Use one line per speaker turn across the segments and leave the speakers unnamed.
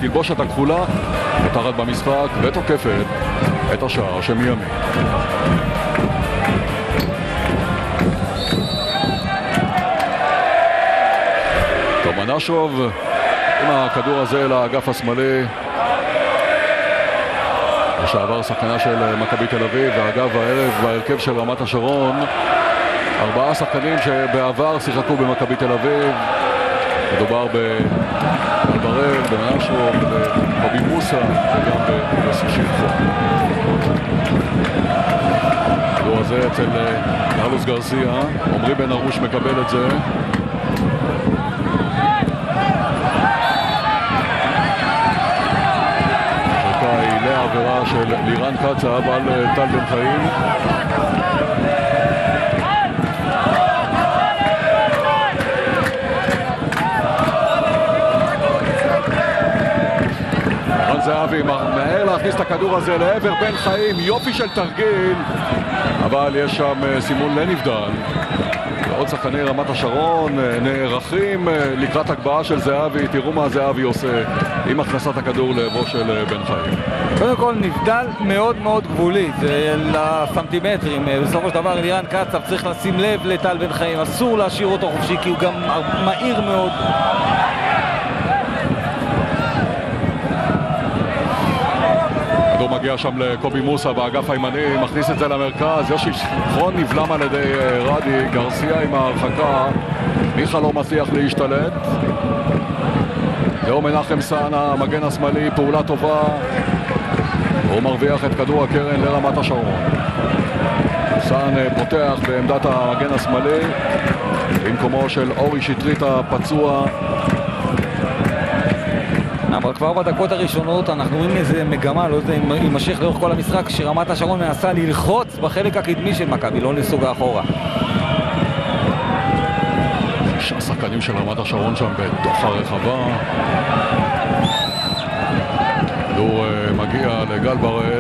התלבושת הכחולה, פותחת במשחק ותוקפת את השער שמימין. מנשוב עם הכדור הזה לאגף השמאלי, לשעבר שחקנה של מכבי תל אביב, ואגב הערב בהרכב של רמת השרון 4 שחקנים שבעבר שיחקו במכבי תל אביב. מדובר בברל, במנשוב, בקובי מוסה וגם ביוסי שיפו. הכדור הזה אצל קרלוס גרסיה, עמרי בן ארוש מקבל את זה. העבירה של לירן קצב על טל בן חיים. רן זהבי מהר להכניס את הכדור הזה לעבר בן חיים, יופי של תרגיל, אבל יש שם סימון לנבדל. עוד שחקני רמת השרון נערכים לקראת הגבהה של זהבי. תראו מה זהבי עושה עם הכנסת הכדור לעברו של בן חיים.
קודם כל נבדל מאוד מאוד גבולית לסנטימטרים. בסופו של דבר לירן קצב צריך לשים לב לטל בן חיים, אסור להשאיר אותו חופשי כי הוא גם מהיר מאוד. הכדור מגיע שם לקובי מוסה באגף הימני, מכניס את זה למרכז. יושי שחרון נבלם על ידי רדי, גרסיה עם ההרחקה, מיכה לא מצליח להשתלט. זהו מנחם סאנה, המגן השמאלי, פעולה טובה, הוא מרוויח את כדור הקרן לרמת השרון. סאן פותח בעמדת המגן השמאלי במקומו של אורי שטרית הפצוע. אבל כבר בדקות הראשונות אנחנו רואים איזה מגמה, לא יודע אם יימשך לאורך כל המשחק, שרמת השרון מנסה ללחוץ בחלק הקדמי של מכבי, לא לסוגה אחורה.
6 שחקנים של רמת השרון שם בתוך הרחבה. כדור מגיע לגל בראל.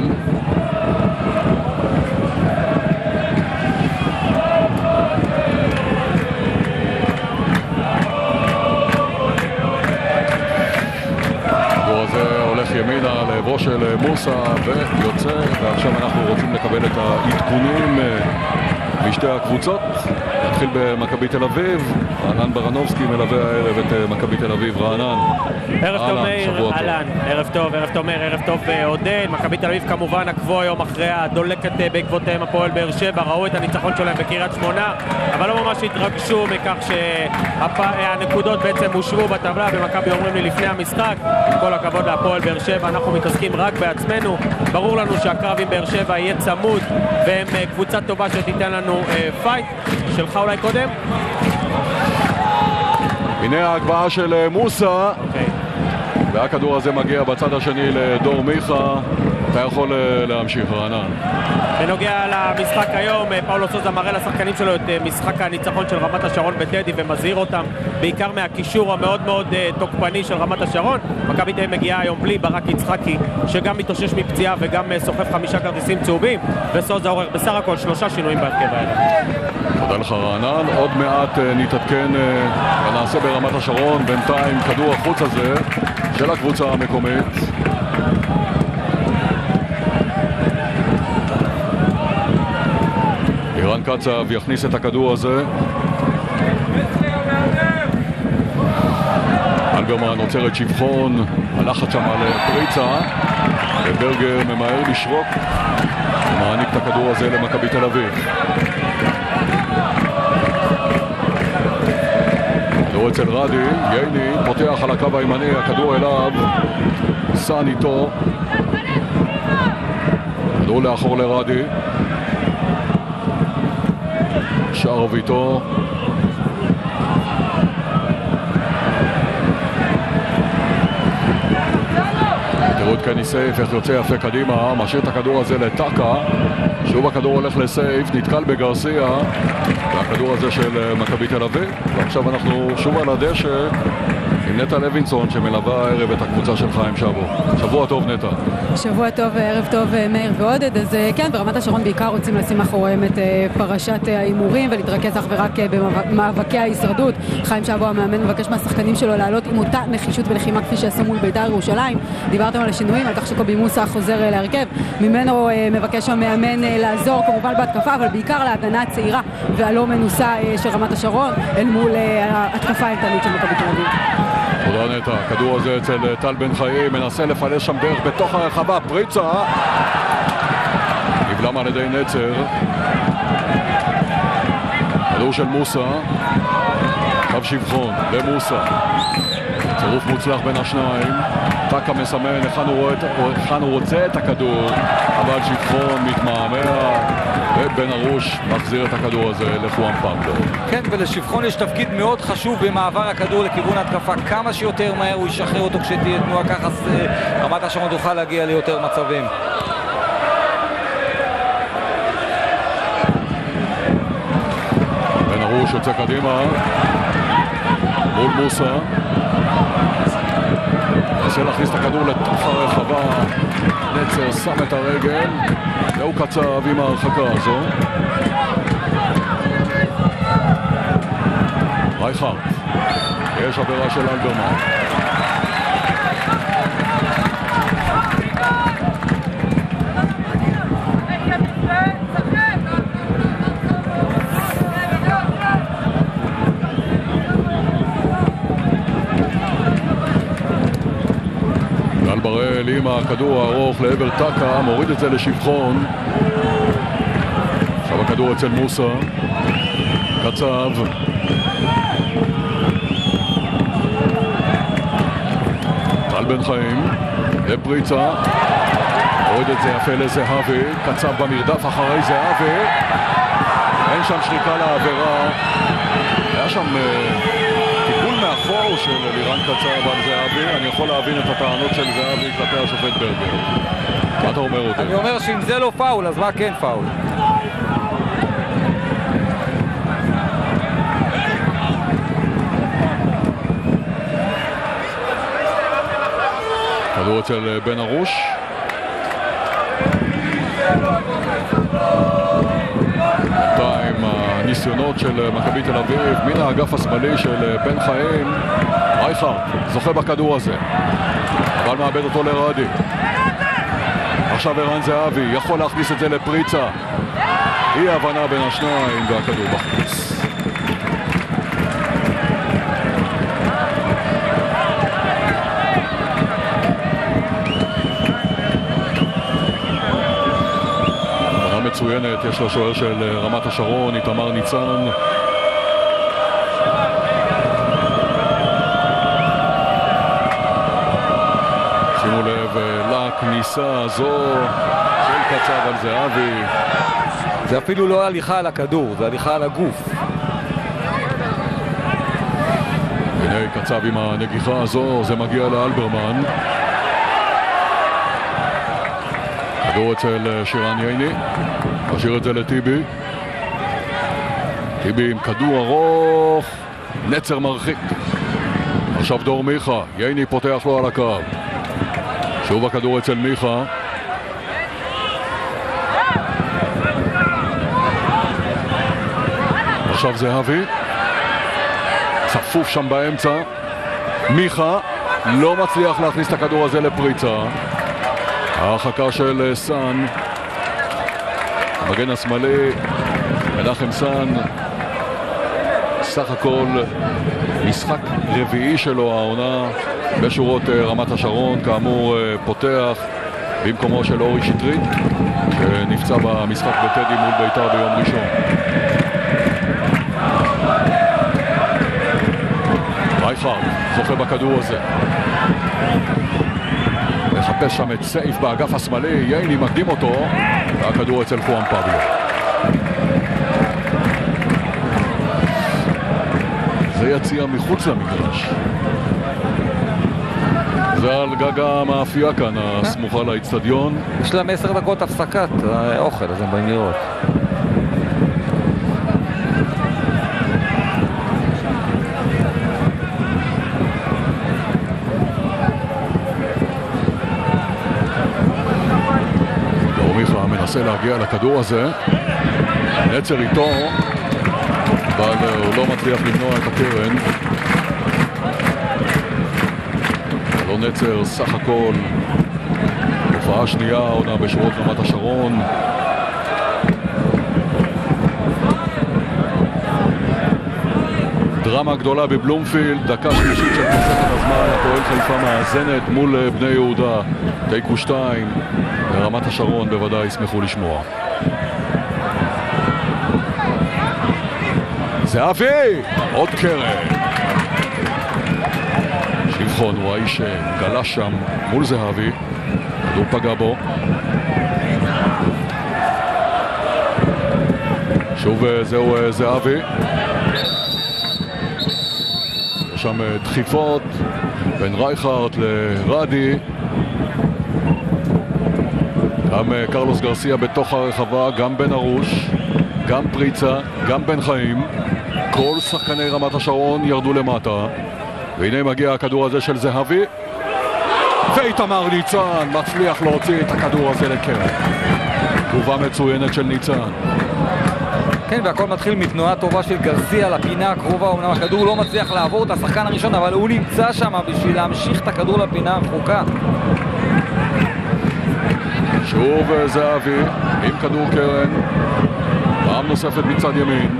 ימינה לעברו של מוסה ויוצא, ועכשיו אנחנו רוצים לקבל את העדכונים משתי הקבוצות. נתחיל במכבי תל אביב, רענן ברנובסקי מלווה הערב את מכבי תל אביב. רענן,
ערב טוב מאיר, אהלן, ערב טוב מאיר, ערב טוב עודד. מכבי תל אביב כמובן עקבו היום אחרי הדולקת בעקבותיהם הפועל באר שבע, ראו את הניצחון שלהם בקריית שמונה, אבל לא ממש התרגשו מכך שהנקודות בעצם הושבו בטבלה. במכבי אומרים לי לפני המשחק, עם כל הכבוד להפועל באר שבע, אנחנו מתעסקים רק בעצמנו. ברור לנו שהקרב עם באר שבע יהיה צמוד, והם קבוצה טובה שתיתן לנו פייט. שלך אולי קודם?
הנה ההגבהה של מוסה, והכדור הזה מגיע בצד השני לדור מיכה. אתה יכול להמשיך, רענן.
בנוגע למשחק היום, פאולו סוזה מראה לשחקנים שלו את משחק הניצחון של רמת השרון בטדי ומזהיר אותם בעיקר מהקישור המאוד מאוד תוקפני של רמת השרון. מכבי תל אביב מגיעה היום בלי ברק יצחקי שגם מתאושש מפציעה וגם סוחב 5 כרטיסים צהובים, וסוזה עורך בסך הכל 3 שינויים בהרכב האלה.
תודה לך רענן, עוד מעט נתעדכן ונעשה ברמת השרון. בינתיים כדור החוץ הזה של הקבוצה המקומית. לירן קצב יכניס את הכדור הזה. אלברמן עוצר את שבחון, הלחץ שם על פריצה, וברגר ממהר לשרוק ומעניק את הכדור הזה למכבי תל אביב. כדור אצל רדי, ייני פותח על הקו הימני, הכדור אליו, סאן איתו, כדור לאחור לרדי, שרוב איתו, תראו את קני סייף איך יוצא יפה קדימה, משאיר את הכדור הזה לטאקה, שוב הכדור הולך לסייף, נתקל בגרסיה, והכדור הזה של מכבי תל אביב. ועכשיו אנחנו שוב על הדשא עם נטע לוינסון שמלווה הערב את הקבוצה של חיים שבו. שבוע טוב נטע.
שבוע טוב, ערב טוב מאיר ועודד. אז כן, ברמת השרון בעיקר רוצים לשים מאחוריהם את פרשת ההימורים ולהתרכז אך ורק במאבקי ההישרדות. חיים שבו המאמן מבקש מהשחקנים שלו לעלות עם אותה נחישות ולחימה כפי שעשו מול בית"ר ירושלים. דיברתם על השינויים, על כך שקובי מוסה חוזר להרכב. ממנו מבקש המאמן לעזור כמובן בהתקפה, אבל בעיקר להגנה הצעירה והלא מנוסה של רמת השרון אל מול התקפה האימתנית של מכבי תל אביב.
תודה נטע, הכדור הזה אצל טל בן חיים, מנסה לפלש שם דרך בתוך הרחבה, פריצה נבלם על ידי נצר, כדור של מוסה, קו שבחון למוסה, צירוף מוצלח בין השניים, טקה מסמן היכן הוא רוצה את הכדור, אבל שבחון מתמהמה ובן ארוש מחזיר את הכדור הזה לחואן פבלו.
כן, ולשבחון יש תפקיד מאוד חשוב במעבר הכדור לכיוון התקפה. כמה שיותר מהר הוא ישחרר אותו כשתהיה תנועה, ככה רמת השרון תוכל להגיע ליותר מצבים.
בן ארוש יוצא קדימה מול מוסה, מנסה להכניס את הכדור לתוך הרחבה, נצר שם את הרגל והוא קצב עם ההרחקה הזו. רייכרד, יש עבירה של אלברמן. גל בראל עם הכדור הארוך לעבר טקה, מוריד את זה לשבחון. עכשיו הכדור אצל מוסה, קצב, טל בן חיים לפריצה, מוריד את זה יפה לזהבי, קצב במרדף אחרי זהבי, אין שם שריקה לעבירה, היה שם טיפול מאחור של לירן קצב על זהבי. אני יכול להבין את הטענות של זהבי כלפי השופט ברגר. מה אתה אומר אותי?
אני אומר שאם זה לא פאול, אז מה כן פאול?
כדור אצל בן ארוש, בינתיים הניסיונות של מכבי תל אביב מן האגף השמאלי של בן חיים. רייכרד זוכה בכדור הזה אבל מאבד אותו לרדי. עכשיו ערן זהבי יכול להכניס את זה לפריצה, אי הבנה בין השניים והכדור בחוץ. מצוינת, יש לשוער של רמת השרון, איתמר ניצן. שימו לב לכניסה הזו של קצב על זהבי.
זה אפילו לא הליכה על הכדור, זה הליכה על הגוף.
הנה קצב עם הנגיחה הזו, זה מגיע לאלברמן. כדור אצל שירן ייני, משאיר את זה לטיבי. טיבי עם כדור ארוך, נצר מרחיק. עכשיו דור מיכה, ייני פותח לו על הקו. שוב הכדור אצל מיכה. עכשיו זהבי. צפוף שם באמצע. מיכה לא מצליח להכניס את הכדור הזה לפריצה. ההרחקה של סן, המגן השמאלי, מנחם סן, סך הכל משחק רביעי שלו העונה בשורות רמת השרון, כאמור פותח במקומו של אורי שטרית שנפצע במשחק בטדי מול בית"ר ביום ראשון. רייכרד זוכה בכדור הזה, מחפש שם את סייף באגף השמאלי, ייני מקדים אותו והכדור אצל חואן פבלו. זה יציע מחוץ למגרש, זה על גג המאפייה כאן הסמוכה לאצטדיון.
יש להם 10 דקות הפסקת אוכל, אז הם באים לראות.
מנסה להגיע לכדור הזה. נצר איתו, אבל הוא לא מצליח למנוע את הקרן. לא נצר סך הכל הופעה שנייה עונה בשורות רמת השרון. דרמה גדולה בבלומפילד, דקה שלישית של תוספת הזמן, הפועל חיפה מאזנת מול בני יהודה, תיקו 2, ברמת השרון בוודאי ישמחו לשמוע. זהבי! עוד קרן! שבחון הוא האיש שגלש שם מול זהבי, כדור פגע בו. שוב זהו זהבי. יש שם דחיפות בין רייכרד לרדי. גם קרלוס גרסיה בתוך הרחבה, גם בן ארוש, גם פריצה, גם בן חיים. כל שחקני רמת השרון ירדו למטה. והנה מגיע הכדור הזה של זהבי. ואיתמר ניצן מצליח להוציא את הכדור הזה לקרן. תגובה מצוינת של ניצן.
כן, והכל מתחיל מתנועה טובה של גרסיה לפינה הקרובה. אומנם הכדור לא מצליח לעבור את השחקן הראשון, אבל הוא נמצא שם בשביל להמשיך את הכדור לפינה הרחוקה.
שוב זהבי עם כדור קרן, פעם נוספת מצד ימין.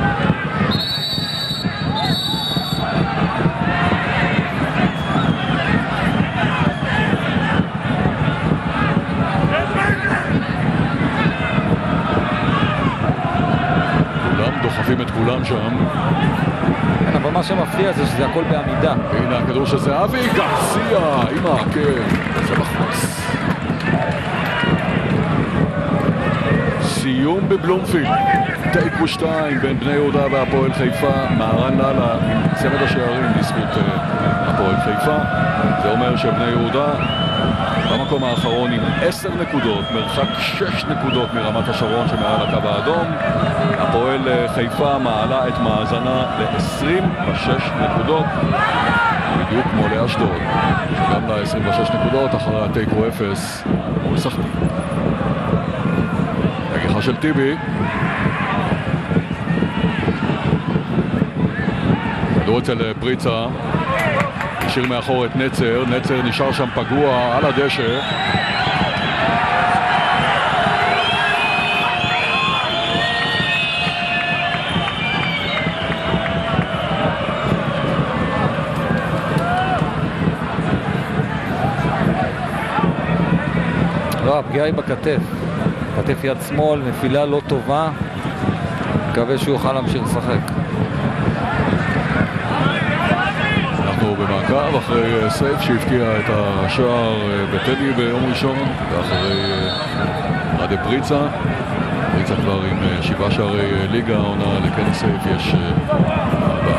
דוחפים את כולם שם.
כן, אבל מה שמפתיע זה שזה הכל בעמידה.
הנה הכדור של זהבי, גרסיה עם העקב, זה בחוץ. סיום בבלומפילד, תיקו 2 בין בני יהודה והפועל חיפה. מהרן לאללה עם צמד השערים לזכות הפועל חיפה. זה אומר שבני יהודה במקום האחרון עם 10 נקודות, מרחק 6 נקודות מרמת השרון שמעל הקו האדום. הפועל חיפה מעלה את מאזנה ל-26 נקודות, בדיוק כמו לאשדוד, שגם לה 26 נקודות אחרי התיקו 0 מול סכנין. נגיחה של טיבי, כדור אצל פריצה, השאיר מאחור את נצר. נצר נשאר שם פגוע על הדשא.
לא, הפגיעה היא בכתף. כתף יד שמאל, נפילה לא טובה. מקווה שהוא יוכל להמשיך לשחק.
אנחנו במעקב אחרי סייף שהפקיע את השער בטדי ביום ראשון, ואחרי רדי פריצה. פריצה כבר עם 7 שערי ליגה, עונה לקני סייף יש 4.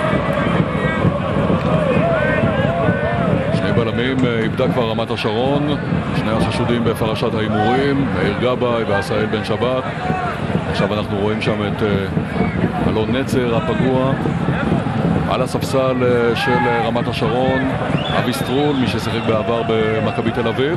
שני בלמים איבדה כבר רמת השרון, שני החשודים בפרשת ההימורים, מאיר גבאי ועשאל בן שבת. עכשיו אנחנו רואים שם את אלון נצר הפגוע. על הספסל של רמת השרון, אבי סטרול, מי ששיחק בעבר במכבי תל אביב.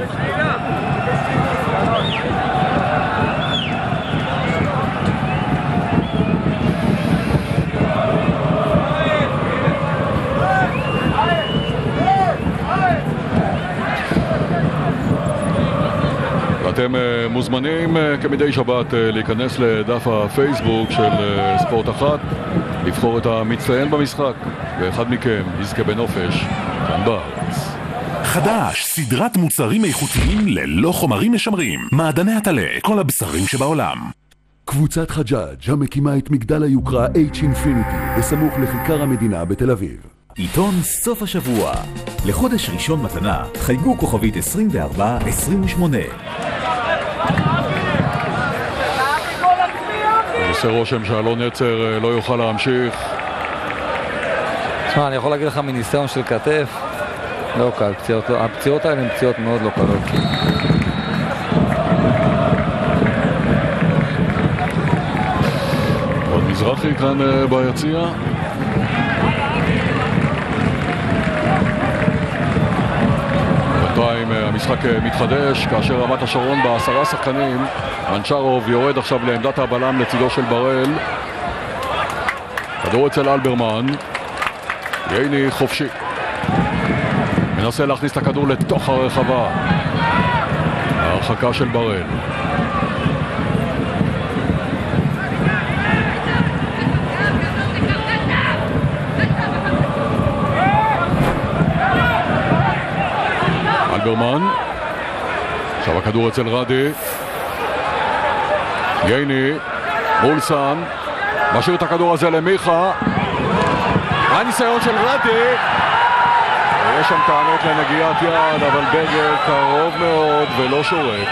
אתם מוזמנים כמדי שבת להיכנס לדף הפייסבוק של ספורט אחת, לבחור את המצטיין במשחק, ואחד מכם יזכה בנופש כאן בארץ.
חדש, סדרת מוצרים איכותיים ללא חומרים משמרים, מעדני הטלה, כל הבשרים שבעולם.
קבוצת חג'אג' המקימה את מגדל היוקרה H-Infinity בסמוך לכיכר המדינה בתל אביב.
עיתון סוף השבוע, לחודש ראשון מתנה, חייגו כוכבית 2428.
עושה רושם שאלון נצר לא יוכל להמשיך.
תשמע, אני יכול להגיד לך מניסיון של כתף, לא קל, הפציעות האלה הן פציעות מאוד לא קלות.
עוד מזרחי כאן ביציע. בינתיים המשחק המשחק מתחדש כאשר רמת השרון ב10 שחקנים. מנצ'רוב יורד עכשיו לעמדת הבלם לצידו של בראל. כדור אצל אלברמן. ייני חופשי. מנסה להכניס את הכדור לתוך הרחבה. ההרחקה של בראל. אלברמן. עכשיו הכדור אצל רדי. ייני מול סן. משאיר את הכדור הזה למיכה. הניסיון של רדי. יש שם טענות לנגיעת יד, אבל ברגר קרוב מאוד ולא שורק.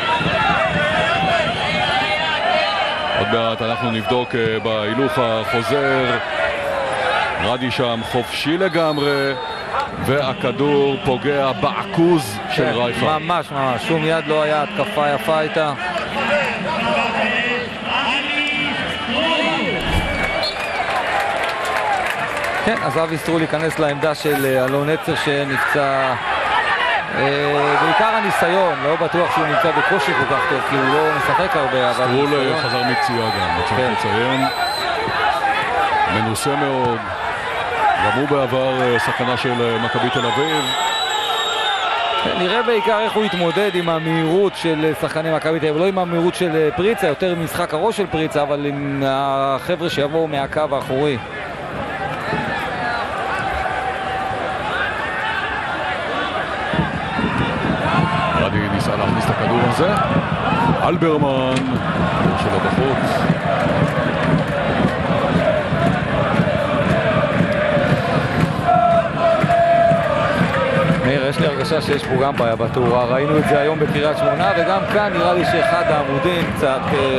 עוד מעט אנחנו נבדוק בהילוך החוזר. רדי שם חופשי לגמרי, והכדור פוגע בעכוז של רייכה.
ממש, שום יד לא היה, התקפה יפה הייתה. כן, אז אבי סטרו להיכנס לעמדה של אלון עצר שנפצע, בעיקר הניסיון, לא בטוח שהוא נמצא בקושי כל כך טוב, כי הוא לא משחק הרבה, אבל
סטרו חזר מפציעה גם, צריך לציין. מנוסה מאוד, גם הוא בעבר סכנה של מכבי תל אביב.
נראה בעיקר איך הוא יתמודד עם המהירות של שחקני מכבי תל אביב, לא עם המהירות של פריצה, יותר משחק הראש של פריצה, אבל עם החבר'ה שיבואו מהקו האחורי.
רדי ניסה להכניס את הכדור הזה. אלברמן שלו בחוץ.
מאיר, יש לי הרגשה שיש פה גם בעיה בתאורה, ראינו את זה היום בקריית שמונה, וגם כאן נראה לי שאחד העמודים קצת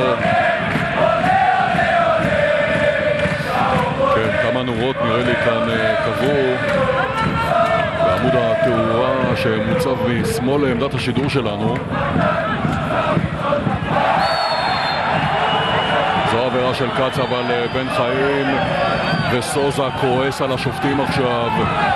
כן, כמה נורות נראה לי כאן קבעו בעמוד התאורה שמוצב משמאל לעמדת השידור שלנו. זו עבירה של קץ, אבל בן חיים וסוזה כועס על השופטים עכשיו.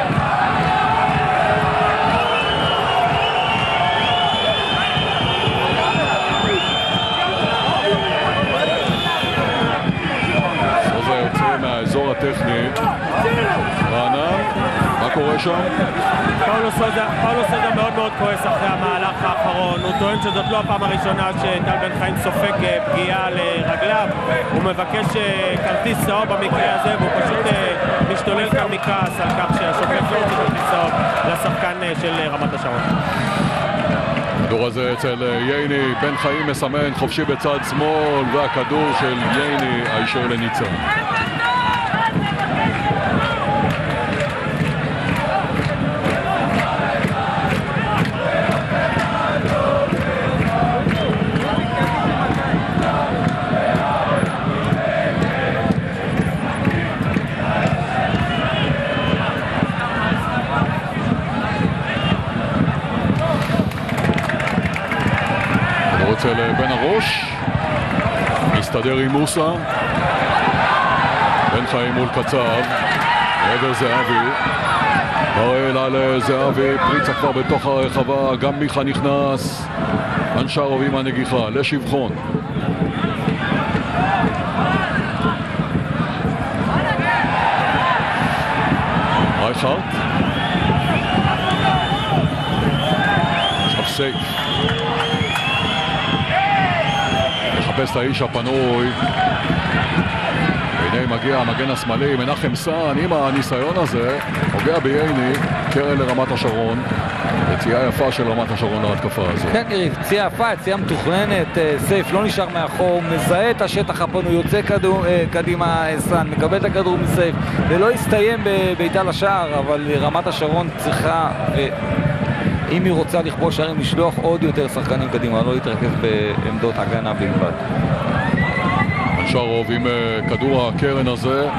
סוזה יוצא מהאזור הטכני. רענן, מה קורה שם?
פאולו סוזה מאוד מאוד כועס אחרי המהלך האחרון. הוא טוען שזאת לא הפעם הראשונה שטל בן חיים סופג פגיעה לרגליו. הוא מבקש כרטיס צהוב במקרה הזה, והוא פשוט משתולל כאן מכעס על כך שהשופט לא הוציא כרטיס צהוב לשחקן של רמת השרון.
הכדור הזה אצל ייני, בן חיים מסמן חופשי בצד שמאל, והכדור של ייני הישר לניצן. אצל בן הראש, מסתדר עם מוסה, בן חיים מול קצב, מעבר זהבי, בראל על זהבי, פריצה כבר בתוך הרחבה, גם מיכה נכנס, מנצ'רוב עם הנגיחה, לשבחון. רייכרט, עכשיו סייף. מחפש את האיש הפנוי. הנה מגיע המגן השמאלי, מנחם סן עם הניסיון הזה, פוגע בייני, קרן לרמת השרון. יציאה יפה של רמת השרון להתקפה הזו.
כן, יציאה יפה, יציאה מתוכננת, סייף לא נשאר מאחור, מזהה את השטח הפנוי, יוצא קדימה סן, מקבל את הכדור מסייף. זה לא יסתיים בביתה לשער, אבל רמת השרון צריכה, אם היא רוצה לכבוש שערים, לשלוח עוד יותר שחקנים קדימה, לא להתרכז בעמדות הגנה בלבד.
מנצ'רוב עם כדור הקרן הזה,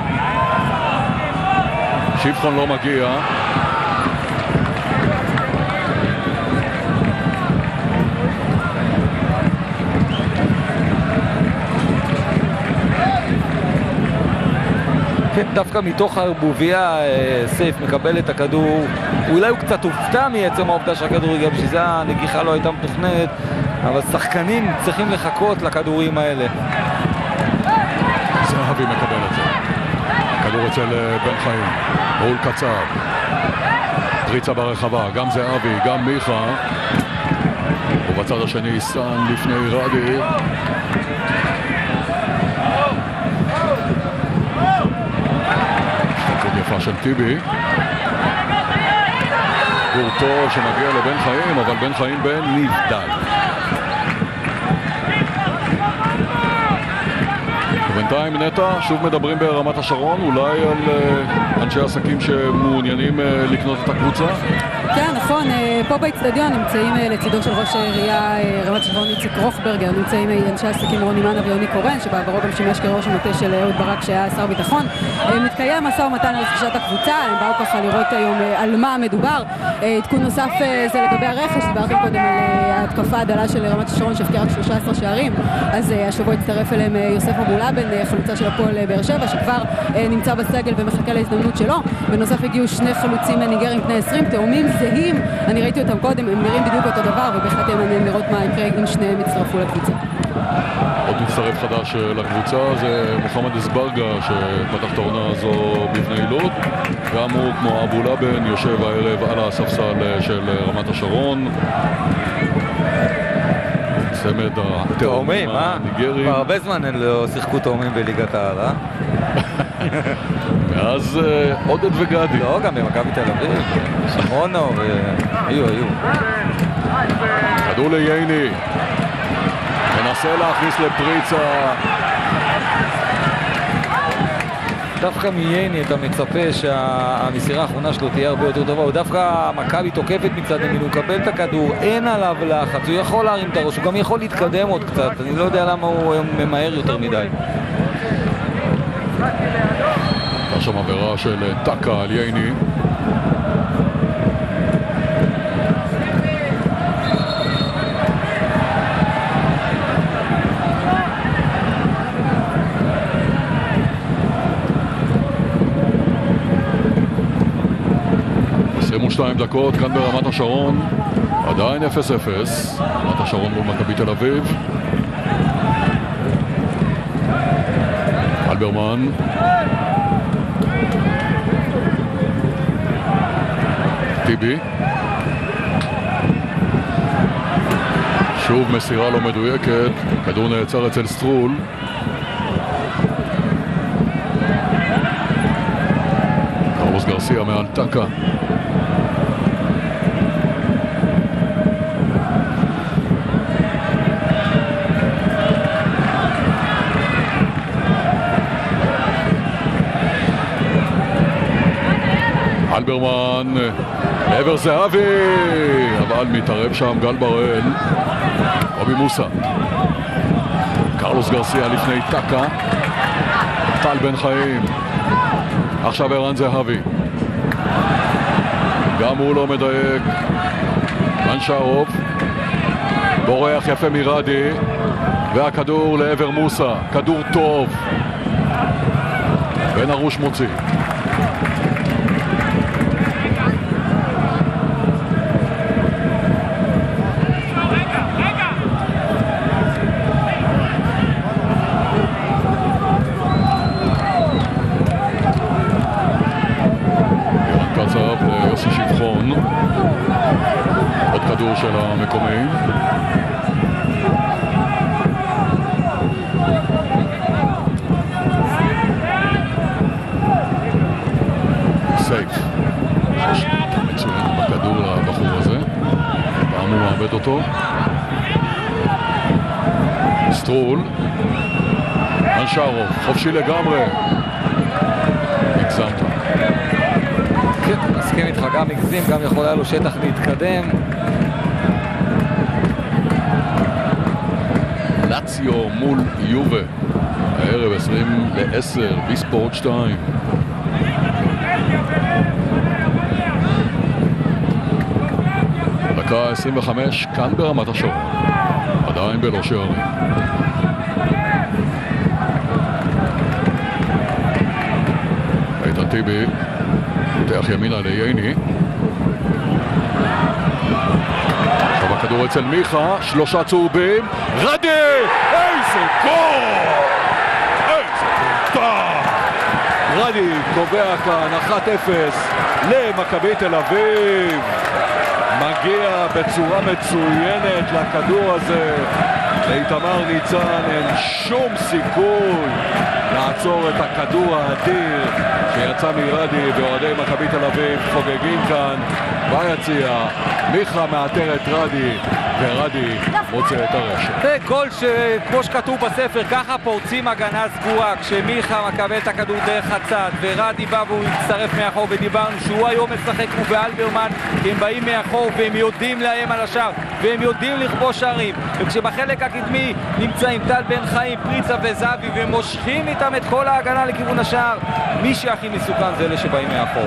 שבחון לא מגיע.
כן, דווקא מתוך הערבוביה סייף מקבל את הכדור, אולי הוא קצת הופתע מעצם העובדה שהכדור הגיע, בשביל זה הנגיחה לא הייתה מתוכננת, אבל שחקנים צריכים לחכות לכדורים האלה.
זהבי מקבל את זה. הכדור אצל בן חיים, מול קצר. פריצה ברחבה, גם זהבי, גם מיכה. ובצד השני סן לפני רדי. השתתפות יפה של טיבי. גור טוב שמגיע לבן חיים, אבל בן חיים בן נבדל. ובינתיים נטע, שוב מדברים ברמת השרון, אולי על אנשי עסקים שמעוניינים לקנות את הקבוצה?
כן, נכון, פה באצטדיון נמצאים לצידו של ראש העירייה רמת השרון איציק רוחברגר, נמצאים אנשי עסקים רוני מנה ויוני קורן, שבעברו גם שימש כראש המטה של אהוד ברק שהיה שר ביטחון. מתקיים משא ומתן על רכישת הקבוצה, הם באו ככה לראות היום על מה מדובר. עדכון נוסף זה לגבי הרכש, דיברתם קודם על ההתקפה הדלה של רמת השרון שהבקיעה רק 13 שערים, אז השבוע הצטרף אליהם יוסף אבולאבן, חלוצה של הפועל באר שבע, שכבר נמצא בסגל ומחכה להזדמנות שלו. בנוסף הגיעו שני חלוצים ניגרים בני 20, תאומים זהים, אני ראיתי אותם קודם, הם נראים בדיוק אותו דבר, ובהחלט מעניין לראות מה יקרה אם שניהם יצטרפו לקבוצה.
עוד מצטרף חדש לקבוצה זה מוחמד אסברגה, שפתח את העונה הזו בבני לוד. גם הוא, כמו אבולאבן, יושב הערב על הספסל של רמת השרון. צמד התאומים הניגרים.
כבר הרבה זמן הם לא שיחקו תאומים בליגת העל, אה?
מאז עודד וגדי.
לא, גם במכבי תל אביב, שמונו, היו.
כדור לייני. מנסה להכניס לפריצה.
דווקא מייני אתה מצפה שהמסירה האחרונה שלו תהיה הרבה יותר טובה, הוא דווקא מכבי תוקפת מצד ימין, הוא מקבל את הכדור, אין עליו לחץ, הוא יכול להרים את הראש, הוא גם יכול להתקדם עוד קצת, אני לא יודע למה הוא ממהר יותר מדי.
יש שם עבירה של טקה על ייני. דקות כאן ברמת השרון, עדיין 0-0, רמת השרון מול מכבי תל אביב. אלברמן, טיבי, שוב מסירה לא מדויקת, כדור נעצר אצל סטרול. קרלוס גרסיה מעל טקה. אלברמן לעבר זהבי, אבל מתערב שם גל בראל. אובי מוסה, קרלוס גרסיה לפני טקה, טל בן חיים, עכשיו ערן זהבי, גם הוא לא מדייק. אנשרוב בורח יפה מרדי, והכדור לעבר מוסה, כדור טוב, בן ארוש מוציא. עוד כדור של המקומיים. סייף מצוין בכדור לבחור הזה, פעם הוא מאבד אותו. סטרול, אנשרוב חופשי לגמרי. הגזמת.
כן, מסכים איתך, גם הגזים, גם יכול היה לו שטח להתקדם.
לאציו מול יובה, הערב 20:10 בספורט 2. דקה 25 כאן ברמת השרון, עדיין בלא שערים. טיבי פותח ימינה לייני. עכשיו הכדור אצל מיכה, 3 צהובים, רדי! איזה גול! איזה גול! רדי קובע כאן 1-0 למכבי תל אביב. מגיע בצורה מצוינת לכדור הזה. לאיתמר ניצן אין שום סיכוי לעצור את הכדור האדיר שיצא מרדי, ואוהדי מכבי תל אביב חוגגים כאן ביציע. מיכה מאתר את רדי ורדי מוצא את הרשת.
זה גול שכמו שכתוב בספר, ככה פורצים הגנה סגורה, כשמיכה מקבל את הכדור דרך הצד ורדי בא והוא יצטרף מאחור, ודיברנו שהוא היום משחק הוא ואלברמן, כי הם באים מאחור והם יודעים להם על השאר והם יודעים לכבוש שערים, וכשבחלק הקדמי נמצאים טל בן חיים, פריצה וזאבי ומושכים איתם את כל ההגנה לכיוון השער, מי שהכי מסוכן זה אלה שבאים מאחור.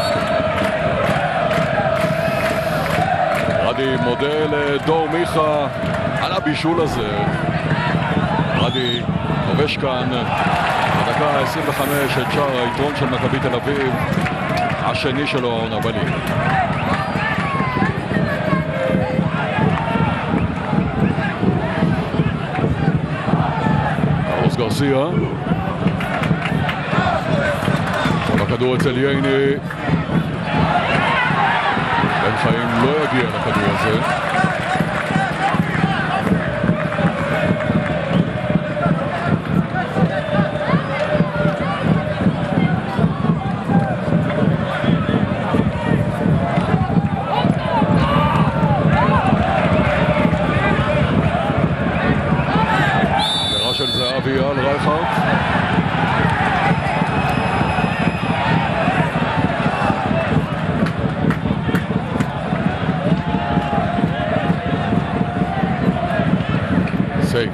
רדי מודה לדור מיכה על הבישול הזה. רדי כובש כאן בדקה 25 את שער היתרון של מכבי תל אביב, השני שלו העונה בליגה. קרלוס גרסיה, הכדור אצל ייני, בן חיים לא יגיע לכדור הזה. עבירה של זהבי על רייכרד. סייף.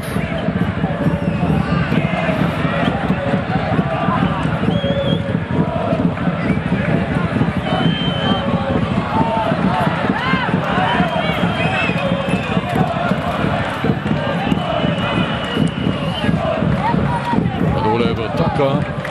כדור לעבר טקה.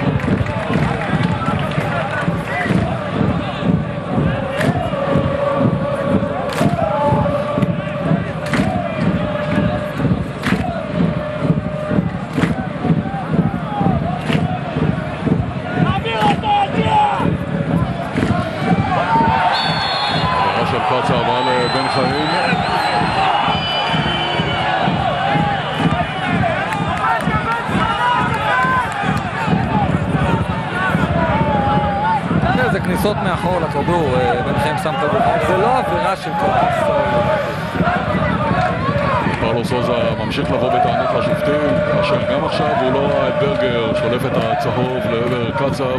זה כניסות מאחור לכדור, בן חיים שם כדור, זה לא עבירה של קרלוס.
קרלוס סוזה ממשיך לבוא בטענות לשופטים, כאשר גם עכשיו הוא לא ראה את ברגר שולף את הצהוב לעבר קצב.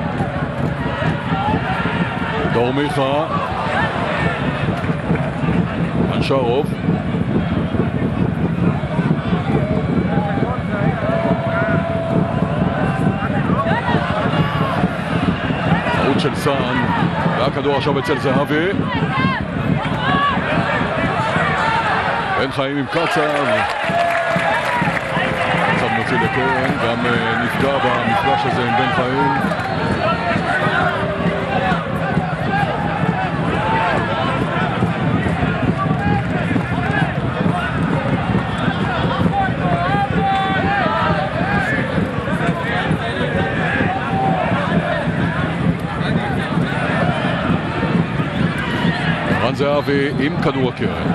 דור מיכה, אנשרוב, טעות של סאן, והכדור עכשיו אצל זהבי. בן חיים עם קצב, קצב מוציא לקרן, גם נפגע במפגש הזה עם בן חיים. רן זהבי עם כדור הקרן.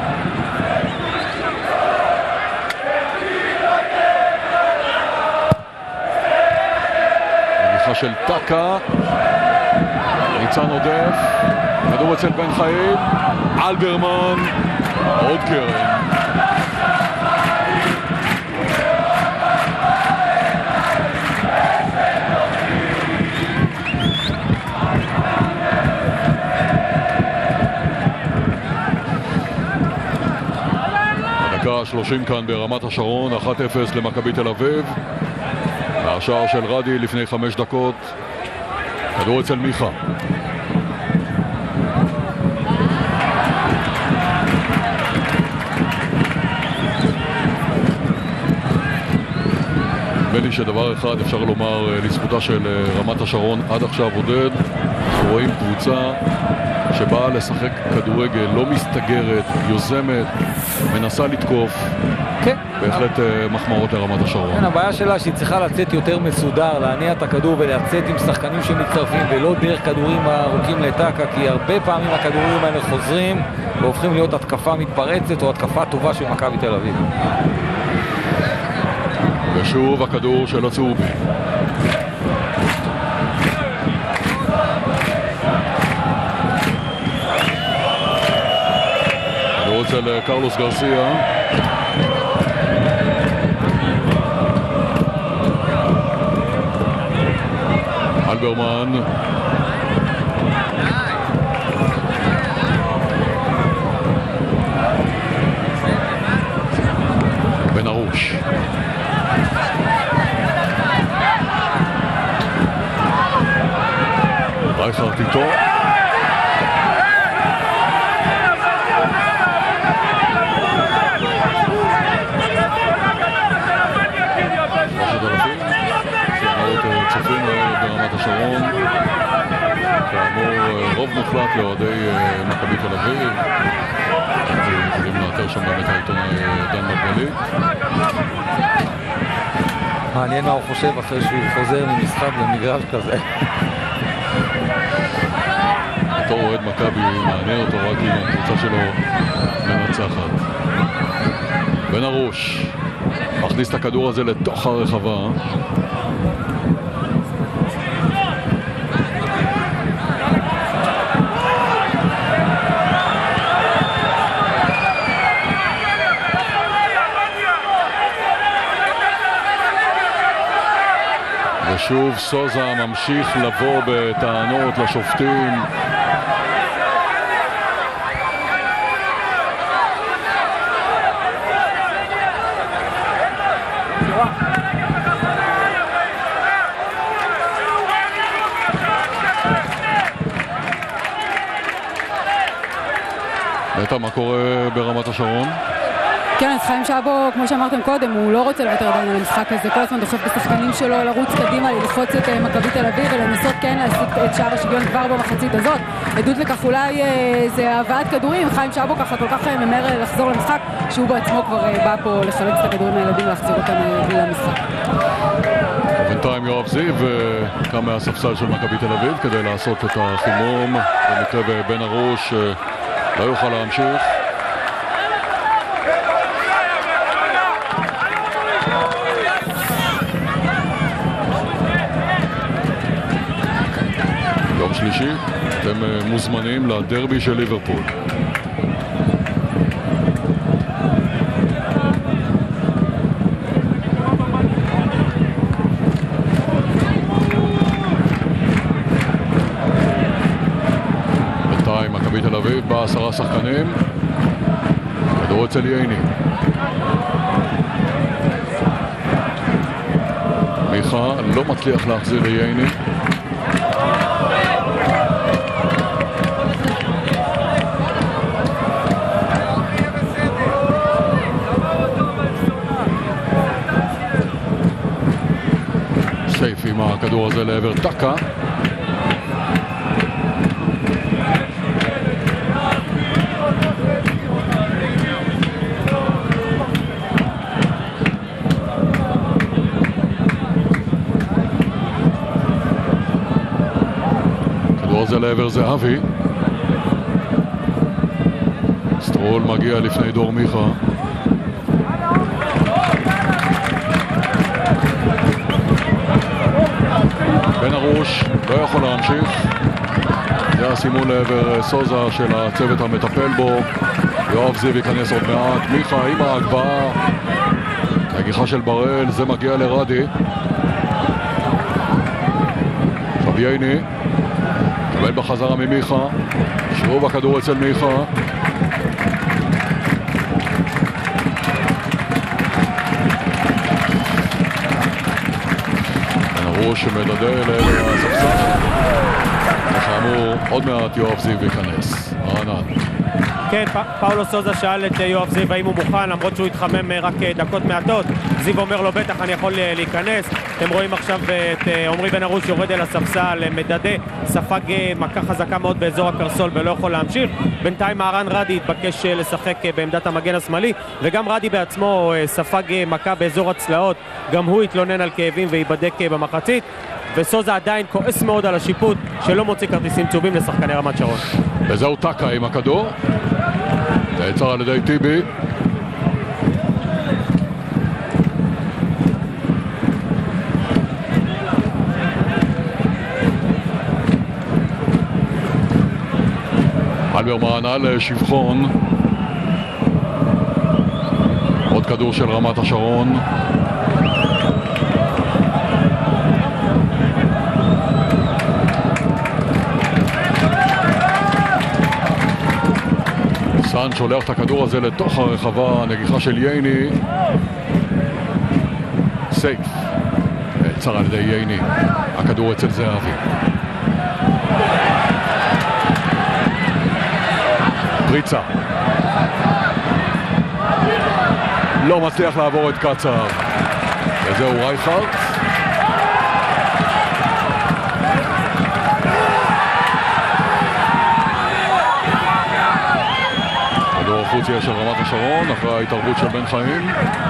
של טקה, ניצן עודף, כדור אצל בן חיים, אלברמן, עוד קרן. הדקה 30 כאן ברמת השרון, 1-0 למכבי תל אביב. השער של רדי לפני 5 דקות. כדור אצל מיכה. נדמה לי שדבר אחד אפשר לומר לזכותה של רמת השרון עד עכשיו, עודד, רואים קבוצה שבאה לשחק כדורגל, לא מסתגרת, יוזמת, מנסה לתקוף.
כן.
בהחלט מחמאות לרמת השרון.
כן, הבעיה שלה שהיא צריכה לצאת יותר מסודר, להניע את הכדור ולצאת עם שחקנים שמצטרפים ולא דרך כדורים ארוכים לטקה, כי הרבה פעמים הכדורים האלה חוזרים והופכים להיות התקפה מתפרצת או התקפה טובה של מכבי תל אביב.
ושוב הכדור של הצהובים. כדור אצל קרלוס גרסיה. אלברמן. בן ארוש. רייכרד איתו. צופים ברמת השרון, כאמור רוב מוחלט לאוהדי מכבי תל אביב. יכולים לאתר שם באמת העיתונאי דן מרגלית.
מעניין מה הוא חושב אחרי שהוא חוזר ממשחק במגרש כזה.
אותו אוהד מכבי מעניין אותו רק אם הקבוצה שלו מנצחת. בן ארוש מכניס את הכדור הזה לתוך הרחבה. ושוב סוזה ממשיך לבוא בטענות לשופטים. נטע, מה קורה ברמת השרון?
כן, אז חיים שבו, כמו שאמרתם קודם, הוא לא רוצה לוותר עדיין על המשחק הזה, כל הזמן דוחף בשחקנים שלו לרוץ קדימה, ללחוץ את מכבי תל אביב ולנסות כן להשיג את שער השוויון כבר במחצית הזאת. עדות לכך אולי זה הבאת כדורים, חיים שבו ככה כל כך ממהר לחזור למשחק, שהוא בעצמו כבר בא פה לחלץ את הכדורים מהילדים ולהחזיר אותם למשחק.
בינתיים יואב זיו קם מהספסל של מכבי תל אביב כדי לעשות את החימום, במקרה בבן ארוש לא יוכל להמשיך. יום שלישי, אתם מוזמנים לדרבי של ליברפול. בינתיים מכבי תל אביב ב10 שחקנים. כדור אצל ייני. מיכה לא מצליח להחזיר לייני. סייף עם הכדור הזה לעבר טקה. כדור הזה לעבר זהבי. סטרול מגיע לפני דור מיכה. בן ארוש לא יכול להמשיך. זה הסימון לעבר סוזה של הצוות המטפל בו. יואב זיו ייכנס עוד מעט. מיכה עם ההגבהה. נגיחה של בראל, זה מגיע לרדי. עכשיו ייני קבל בחזרה ממיכה. שוב הכדור אצל מיכה. שמדדה לעבר הספסל. כאמור, עוד מעט יואב זיו ייכנס. רענן.
כן, פאולו סוזה שאל את יואב זיו האם הוא מוכן, למרות שהוא התחמם רק דקות מעטות. זיו אומר לו, בטח אני יכול להיכנס. אתם רואים עכשיו את עומרי בן ארוש יורד אל הספסל, מדדה, ספג מכה חזקה מאוד באזור הקרסול ולא יכול להמשיך. בינתיים מהרן רדי התבקש לשחק בעמדת המגן השמאלי, וגם רדי בעצמו ספג מכה באזור הצלעות, גם הוא התלונן על כאבים וייבדק במחצית. וסוזה עדיין כועס מאוד על השיפוט שלא מוציא כרטיסים צהובים לשחקני רמת שרון.
וזהו טקה עם הכדור, נעצר על ידי טיבי. אלברמן על שבחון, עוד כדור של רמת השרון. סן שולח את הכדור הזה לתוך הרחבה, נגיחה של ייני. סייף, נעצר על ידי ייני, הכדור אצל זהבי. פריצה לא מצליח לעבור את קצר, וזהו רייכרט. כדור החוץ יהיה של רמת השרון אחרי ההתערבות של בן חיים.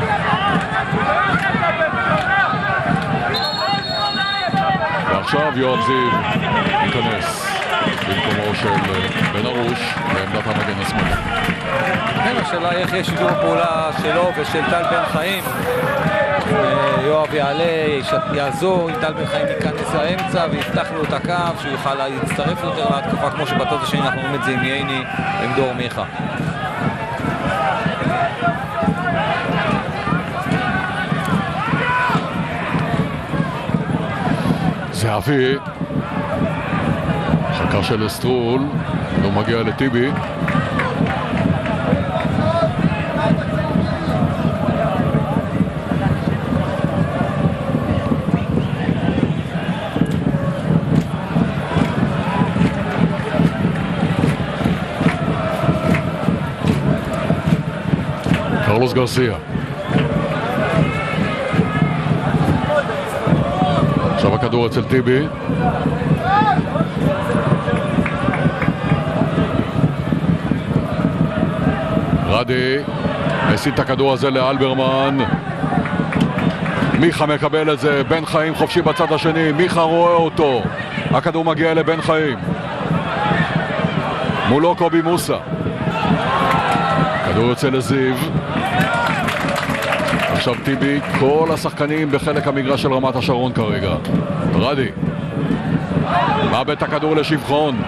ועכשיו יואב זיו ייכנס במקומו של בן ארוש בעמדת המגן השמאלי.
כן, השאלה איך יש שיתוף פעולה שלו ושל טל בן חיים. יואב יעלה, יעזור, אם טל בן חיים ייכנס לאמצע ויפתח לו את הקו, שהוא יוכל להצטרף יותר להתקפה, כמו שבצד השני אנחנו רואים את זה עם ייני ועם דור מיכה.
זהבי, חכה של אסטרול, לא מגיע לטיבי. קרלוס גרסיה. עכשיו הכדור אצל טיבי. רדי מסיט את הכדור הזה לאלברמן. מיכה מקבל את זה, בן חיים חופשי בצד השני, מיכה רואה אותו, הכדור מגיע לבן חיים, מולו קובי מוסה, כדור יוצא לזיו. עכשיו טיבי, כל השחקנים בחלק המגרש של רמת השרון כרגע. רדי מאבד את הכדור לשבחון,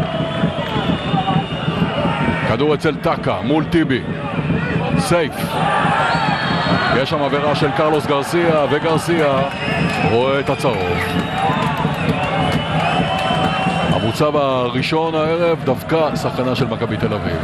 כדור אצל טקה מול טיבי, סייף. יש שם עבירה של קרלוס גרסיה, וגרסיה רואה את הצהוב. המוצב הראשון הערב דווקא שחקנה של מכבי תל אביב.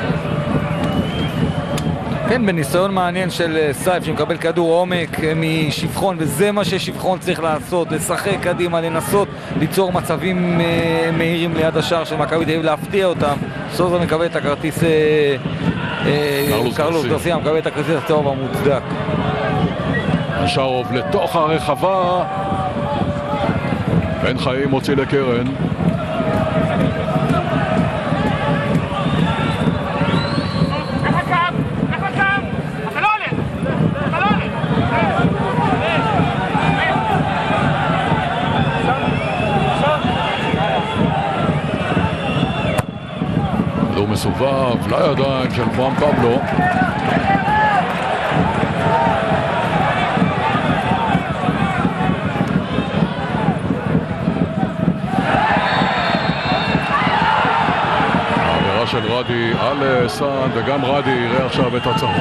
כן, בניסיון מעניין של סייף שמקבל כדור עומק משבחון, וזה מה ששבחון צריך לעשות, לשחק קדימה, לנסות ליצור מצבים מהירים ליד השער של מכבי תל אביב, להפתיע אותם. סוזה מקבל את הכרטיס, קרלוס גרסיה מקבל את הכרטיס הצהוב המוצדק.
השערוב לתוך הרחבה, בן חיים מוציא לקרן. מסובב לידיים של חואן פבלו. העבירה של רדי על סן, וגם רדי יראה עכשיו את הצהוב.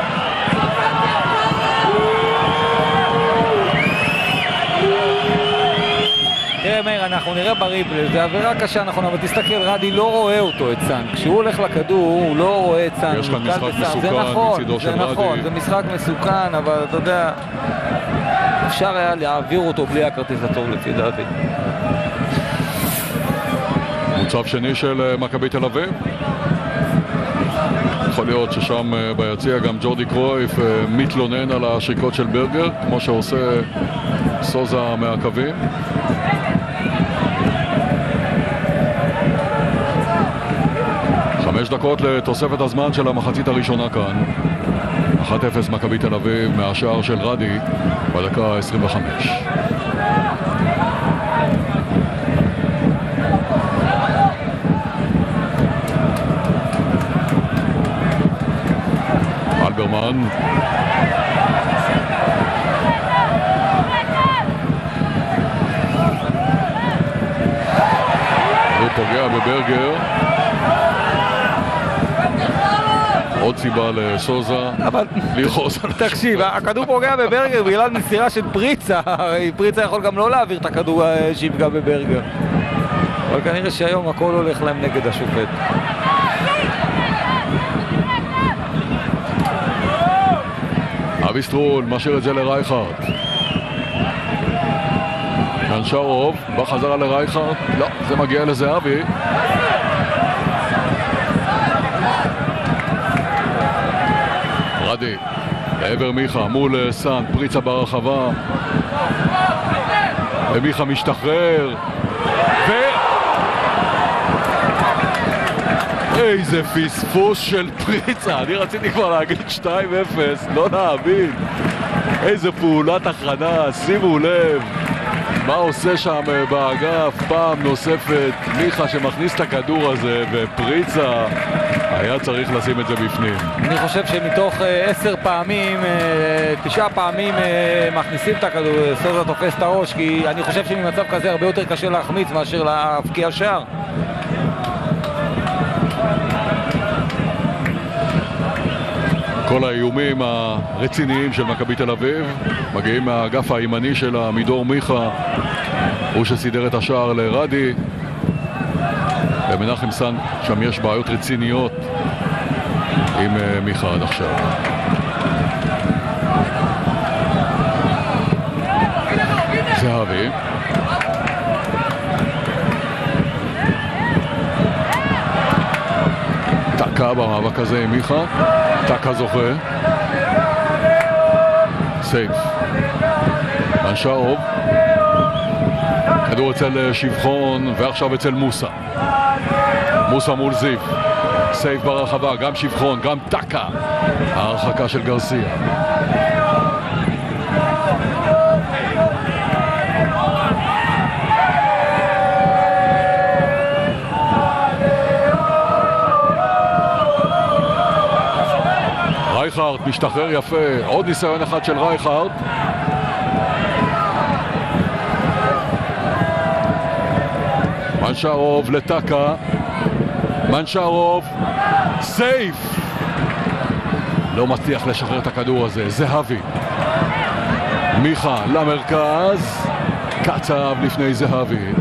תראה מאיר, אנחנו נראה בריפלי, זה עבירה קשה, נכון, אבל תסתכל, רדי לא רואה אותו, את סן. כשהוא הולך לכדור, הוא לא רואה את סן.
יש כאן משחק מסוכן מצידו של רדי.
זה נכון, זה משחק מסוכן, אבל אתה יודע, אפשר היה להעביר אותו בלי הכרטיס הצהוב לפי דעתי.
מוצב שני של מכבי תל אביב. יכול להיות ששם ביציע גם ג'ורדי קרויף מתלונן על השריקות של ברגר, כמו שעושה סוזה מהקווים. חמש דקות לתוספת הזמן של המחצית הראשונה כאן. 1-0 מכבי תל אביב מהשער של רדי בדקה 25. אלברמן הוא פוגע בברגר. עוד סיבה לסוזה לרחוס.
תקשיב, הכדור פוגע בברגר בגלל מסירה של פריצה. פריצה יכול גם לא להעביר את הכדור שיפגע בברגר, אבל כנראה שהיום הכל הולך להם נגד השופט.
אבי סטרול משאיר את זה לרייכרד. קנשרוב בחזרה לרייכרד. לא, זה מגיע לזהבי. רדי לעבר מיכה מול סן, פריצה ברחבה ומיכה משתחרר איזה פספוס של פריצה. אני רציתי כבר להגיד 2-0, לא נאמין. איזה פעולת הכנה, שימו לב מה עושה שם באגף. פעם נוספת מיכה שמכניס את הכדור הזה, ופריצה היה צריך לשים את זה בפנים.
אני חושב שמתוך 10 פעמים, 9 פעמים מכניסים את הכדור, סוזה תופס את הראש, כי אני חושב שממצב כזה הרבה יותר קשה להחמיץ מאשר להפקיע שער.
כל האיומים הרציניים של מכבי תל אביב מגיעים מהאגף הימני של מידור מיכה, הוא שסידר את השער לרדי. במנחם סן שם יש בעיות רציניות עם מיכה עד עכשיו. זהבי טקה במאבק הזה עם מיכה. טקה זוכה. סייף. מנשרוב. כדור אצל שבחון ועכשיו אצל מוסה. מוסה מול זיו. סייף ברחבה, גם שבחון, גם טקה. ההרחקה של גרסיה. רייכרד משתחרר יפה, עוד ניסיון אחד של רייכרד. מנשרוב לטקה. מנשרוב סייף, לא מצליח לשחרר את הכדור הזה. זהבי. מיכה למרכז, קצב לפני זהבי.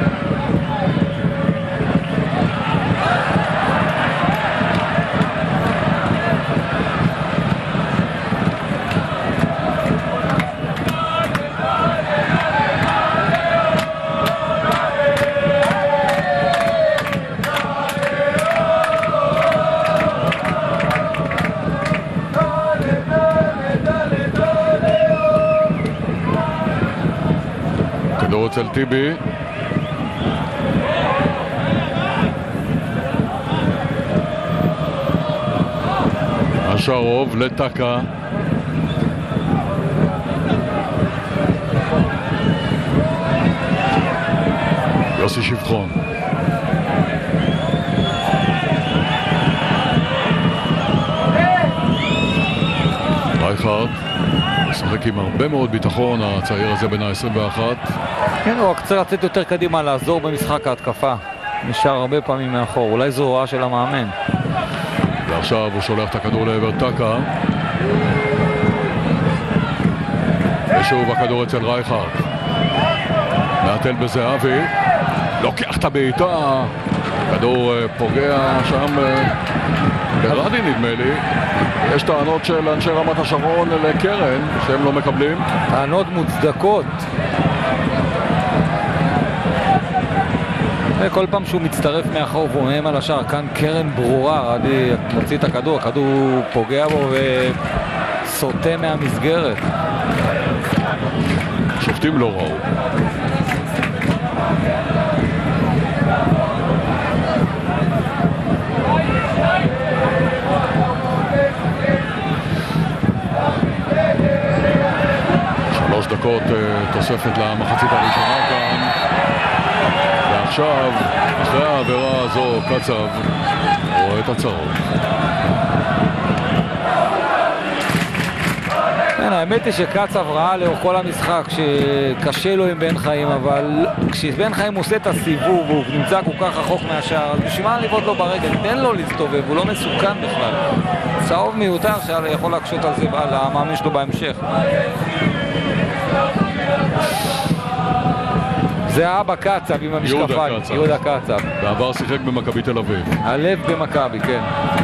אצל טיבי. השרוב לטקה. יוסי שבחון. רייכרד משחק עם הרבה מאוד ביטחון, הצעיר הזה בין ה-21.
כן, הוא רק צריך לצאת יותר קדימה, לעזור במשחק ההתקפה. נשאר הרבה פעמים מאחור, אולי זו הוראה של המאמן.
ועכשיו הוא שולח את הכדור לעבר טקה. ושוב הכדור אצל רייכרד. מעטל בזהבי. לוקח את הבעיטה. כדור פוגע שם ברדי נדמה לי. יש טענות של אנשי רמת השרון לקרן שהם לא מקבלים.
טענות מוצדקות. וכל פעם שהוא מצטרף מאחור והוא מהם על השאר, כאן קרן ברורה, רדי מוציא את הכדור, הכדור פוגע בו וסוטה מהמסגרת.
שופטים לא ראו. דקות תוספת למחצית הראשונה כאן, ועכשיו אחרי העבירה הזו קצב רואה את הצהוב.
האמת היא שקצב ראה לאור כל המשחק שקשה לו עם בן חיים, אבל כשבן חיים עושה את הסיבוב והוא נמצא כל כך רחוק מהשאר, אז בשביל מה לבעוט לו ברגל? תן לו להסתובב, הוא לא מסוכן בכלל. צהוב מיותר שיכול להקשות על זה על המאמן שלו בהמשך. זה אבא קצב עם המשקפיים, יהודה קצב.
בעבר שיחק במכבי תל אביב.
הלב במכבי, כן.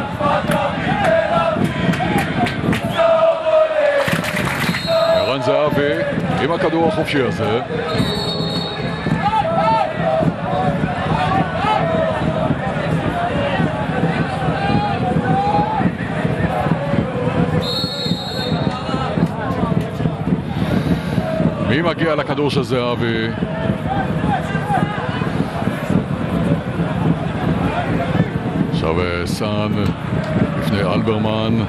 ערן זהבי עם הכדור החופשי הזה. מי מגיע לכדור של זהבי? עכשיו סאן לפני אלברמן.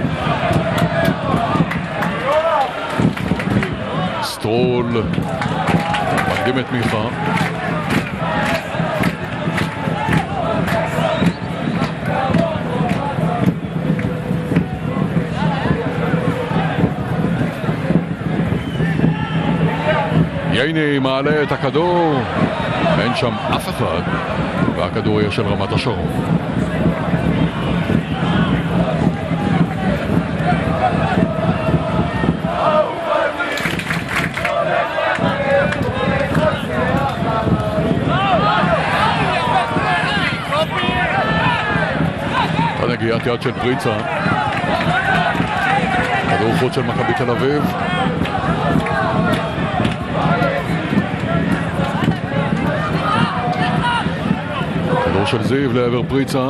סטרול מקדים את מיכה. ייני מעלה את הכדור, אין שם אף אחד, והכדור יהיה של רמת השרון. נגיעת יד של פריצה, כדור חוץ של מכבי תל אביב. כדור של זיו לעבר פריצה.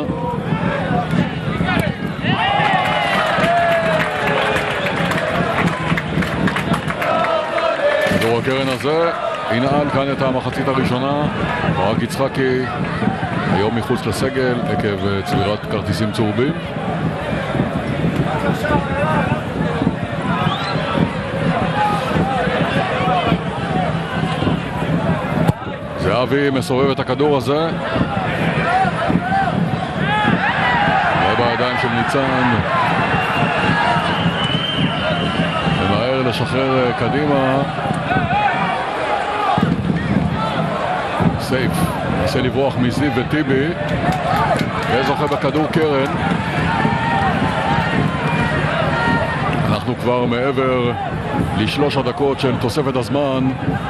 כדור הקרן הזה ינעל כאן את המחצית הראשונה. ברק יצחקי היום מחוץ לסגל עקב צבירת כרטיסים צהובים. זהבי מסובב את הכדור הזה. בידיים של ניצן. ומהר לשחרר קדימה. סייף. נסה לברוח מזיו וטיבי, וזוכה בכדור קרן. אנחנו כבר מעבר ל3 דקות של תוספת הזמן.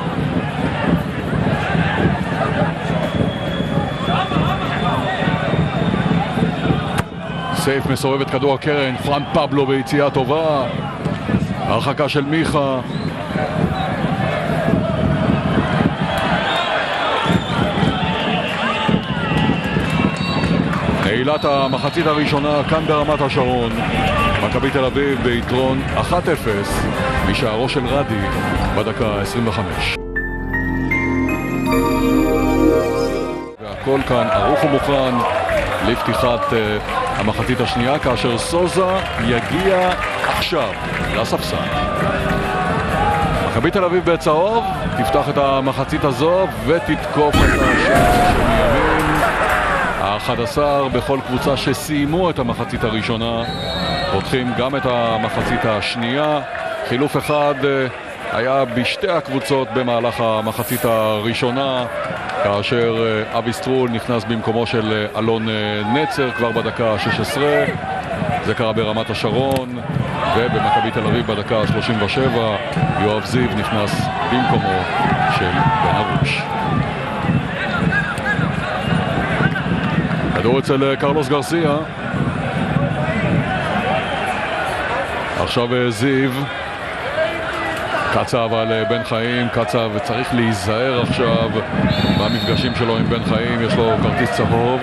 סייף מסובב את כדור הקרן, פרן פבלו ביציאה טובה, הרחקה של מיכה. נעילת המחצית הראשונה כאן ברמת השרון. מכבי תל אביב ביתרון 1-0 משערו של רדי בדקה 25. והכל כאן ערוך ומוכן לפתיחת המחצית השנייה, כאשר סוזה יגיע עכשיו לספסל. מכבי תל אביב בצהוב תפתח את המחצית הזו ותתקוף את השער מימין. 11 בכל קבוצה שסיימו את המחצית הראשונה פותחים גם את המחצית השנייה. חילוף אחד היה בשתי הקבוצות במהלך המחצית הראשונה, כאשר אבי סטרול נכנס במקומו של אלון נצר כבר בדקה 16. זה קרה ברמת השרון, ובמכבי תל אביב בדקה 37 יואב זיו נכנס במקומו של בן ארוש. כדור אצל קרלוס גרסיה. עכשיו זיו קצב על בן חיים, קצב צריך להיזהר עכשיו במפגשים שלו עם בן חיים, יש לו כרטיס צהוב.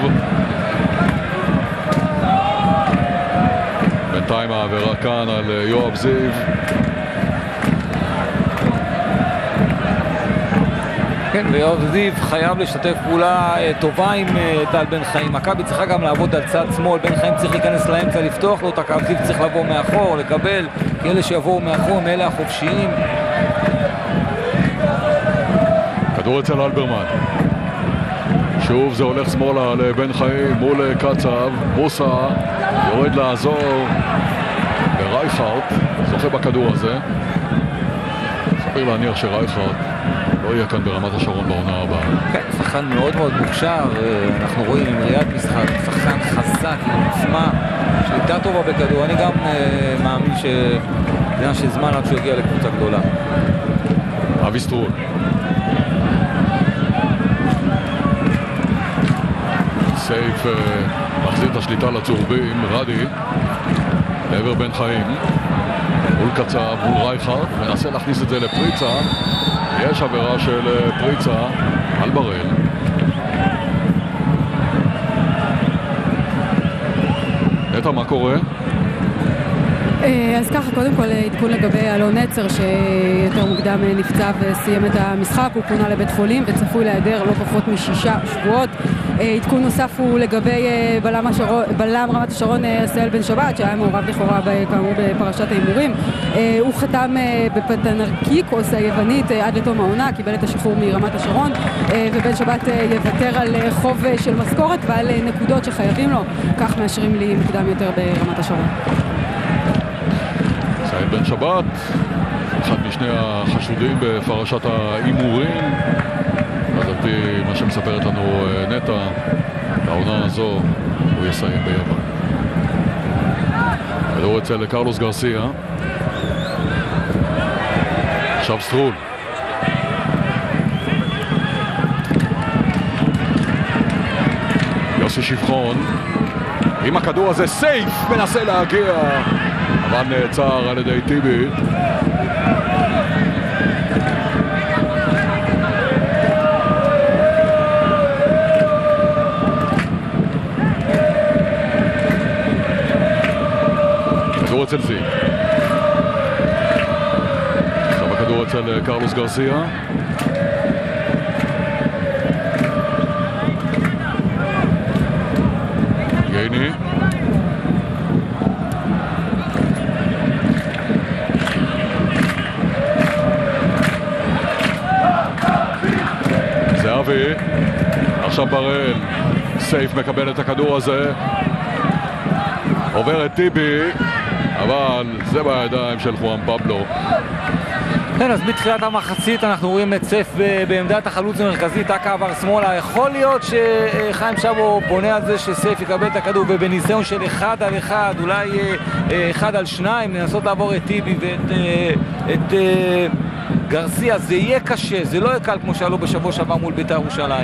בינתיים העבירה כאן על יואב זיו.
כן, ויואב זיו חייב לשתף פעולה טובה עם טל בן חיים. מכבי צריכה גם לעבוד על צד שמאל, בן חיים צריך להיכנס לאמצע, לפתוח לו את הקו, זיו צריך לבוא מאחור, לקבל, כי אלה שיבואו מאחור הם אלה החופשיים.
כדור אצל אלברמן. שוב זה הולך שמאלה לבן חיים מול קצב, מוסה יורד לעזור ברייכרט, זוכה בכדור הזה. סביר להניח שרייכרט לא יהיה כאן ברמת השרון בעונה הבאה.
כן, שחקן מאוד מאוד מוכשר, אנחנו רואים עם ראיית משחק, שחקן חזק, עם עוצמה, שליטה טובה בכדור. אני גם מאמין שזה של זמן עד שהוא יגיע לקבוצה גדולה.
אבי סטרול. סייף מחזיר את השליטה לצהובים, רדי לעבר בן חיים מול קצב, מול רייכרט, מנסה להכניס את זה לפריצה. יש עבירה של פריצה על בראל. נטע, מה קורה?
אז ככה, קודם כל עדכון לגבי אלון נצר שיותר מוקדם נפצע וסיים את המשחק, הוא פונה לבית חולים וצפוי להיעדר לא פחות מ6 שבועות. עדכון נוסף הוא לגבי בלם רמת השרון עשהאל בן שבת שהיה מעורב לכאורה כאמור בפרשת ההימורים. הוא חתם בפנתנאיקוס היוונית עד לתום העונה, קיבל את השחרור מרמת השרון, ובן שבת יוותר על חוב של משכורת ועל נקודות שחייבים לו, כך מאשרים לי מוקדם יותר ברמת השרון.
עשהאל בן שבת, אחד משני החשודים בפרשת ההימורים, אז על פי מה שמספרת לנו נטע, בעונה הזו הוא יסיים ביוון. כדור אצל קרלוס גרסיה. עכשיו סטרול. יוסי שבחון עם הכדור הזה, סייף מנסה להגיע אבל נעצר על ידי טיבי. כדור אצל זיו. עכשיו הכדור אצל קרלוס גרסיה. ייני. זהבי. עכשיו בראל. סייף מקבל את הכדור הזה. עובר את טיבי. אבל זה בידיים של חואן פבלו.
כן, אז מתחילת המחצית אנחנו רואים את סייף בעמדת החלוץ המרכזית, טקה עבר שמאלה. יכול להיות שחיים שבו בונה על זה שסייף יקבל את הכדור ובניסיון של 1 על 1, אולי 1 על 2, לנסות לעבור את טיבי ואת גרסיה. זה יהיה קשה, זה לא יהיה קל כמו שעלו בשבוע שעבר מול בית"ר ירושלים.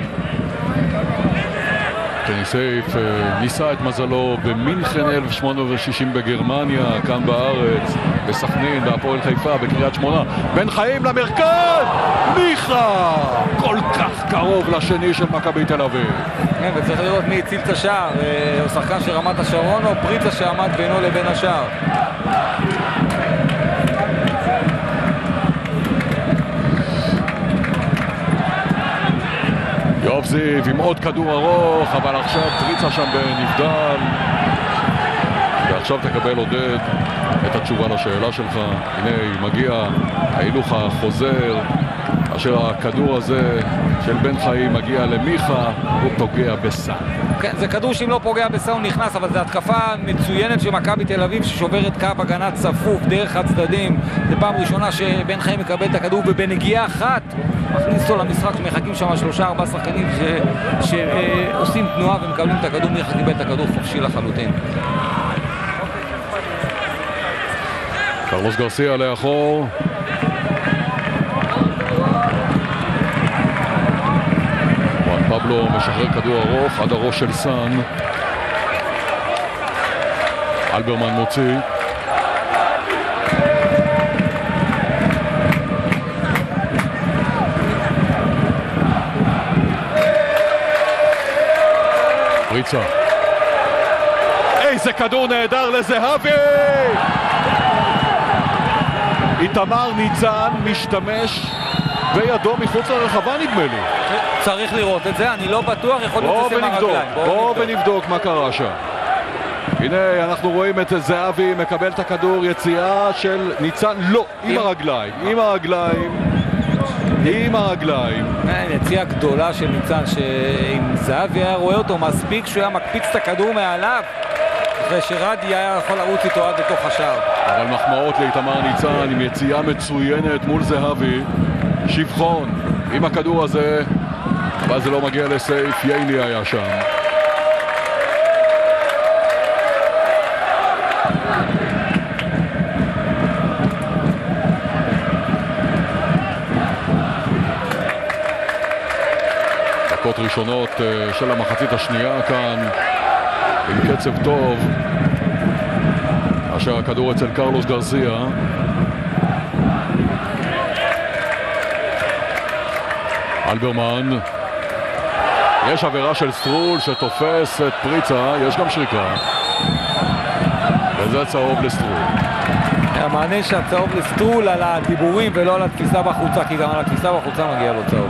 סייף ניסה את מזלו במינכן 1860 בגרמניה, כאן בארץ, בסכנין, בהפועל חיפה, בקריית שמונה. בן חיים למרכז! מיכה! כל כך קרוב לשני של מכבי תל אביב.
כן, וצריך לראות מי הציל את השער, או שחקן של רמת השרון או פריצה שעמד בינו לבין השער.
יואב זיו עם עוד כדור ארוך, אבל עכשיו פריצה שם בנבדל. ועכשיו תקבל עודד את התשובה לשאלה שלך. הנה מגיע ההילוך החוזר, אשר הכדור הזה של בן חיים מגיע למיכה, הוא פוגע בסל.
כן, זה כדור שאם לא פוגע בסל הוא נכנס, אבל זו התקפה מצוינת של מכבי תל אביב ששוברת קו הגנה צפוף דרך הצדדים. זו פעם ראשונה שבן חיים מקבל את הכדור ובנגיעה אחת מכניס אותו למשחק, שמחכים שם 3-4 שחקנים שעושים תנועה ומקבלים את הכדור, מיכה קיבל את הכדור חופשי לחלוטין.
קרלוס גרסיה לאחור. חואן פבלו משחרר כדור ארוך עד הראש של סן. אלברמן מוציא. פריצה. איזה כדור נהדר לזהבי! איתמר ניצן משתמש בידו מחוץ לרחבה נדמה לי.
צריך לראות את זה, אני לא בטוח, יכול להיות שזה מהרגליים.
בואו ונבדוק מה קרה שם. הנה אנחנו רואים את זהבי מקבל את הכדור, יציאה של ניצן, לא, עם הרגליים, עם הרגליים.
יציאה גדולה של ניצן, שאם זהבי היה רואה אותו מספיק שהוא היה מקפיץ את הכדור מעליו, אחרי שרדי היה יכול לרוץ איתו עד בתוך השער.
אבל מחמאות לאיתמר ניצן עם יציאה מצוינת מול זהבי. שבחון עם הכדור הזה, אבל זה לא מגיע לסייף, ייני היה שם. דקות ראשונות של המחצית השנייה כאן עם קצב טוב, אשר הכדור אצל קרלוס גרסיה. אלברמן, יש עבירה של סטרול שתופס את פריצה, יש גם שריקה וזה צהוב לסטרול.
המענה שהצהוב לסטרול על הדיבורים ולא על התפיסה בחוצה, כי גם על התפיסה בחוצה מגיע לו צהוב.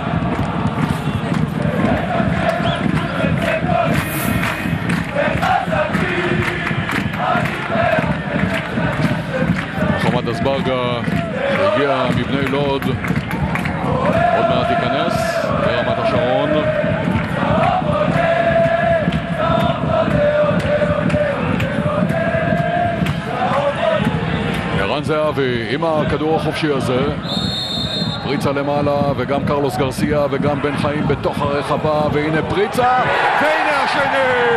חמד אסברגה שהגיע מבני לוד עוד מעט ייכנס ברמת השרון. ערן זהבי עם הכדור החופשי הזה, פריצה למעלה וגם קרלוס גרסיה וגם בן חיים בתוך הרחבה, והנה פריצה והנה השני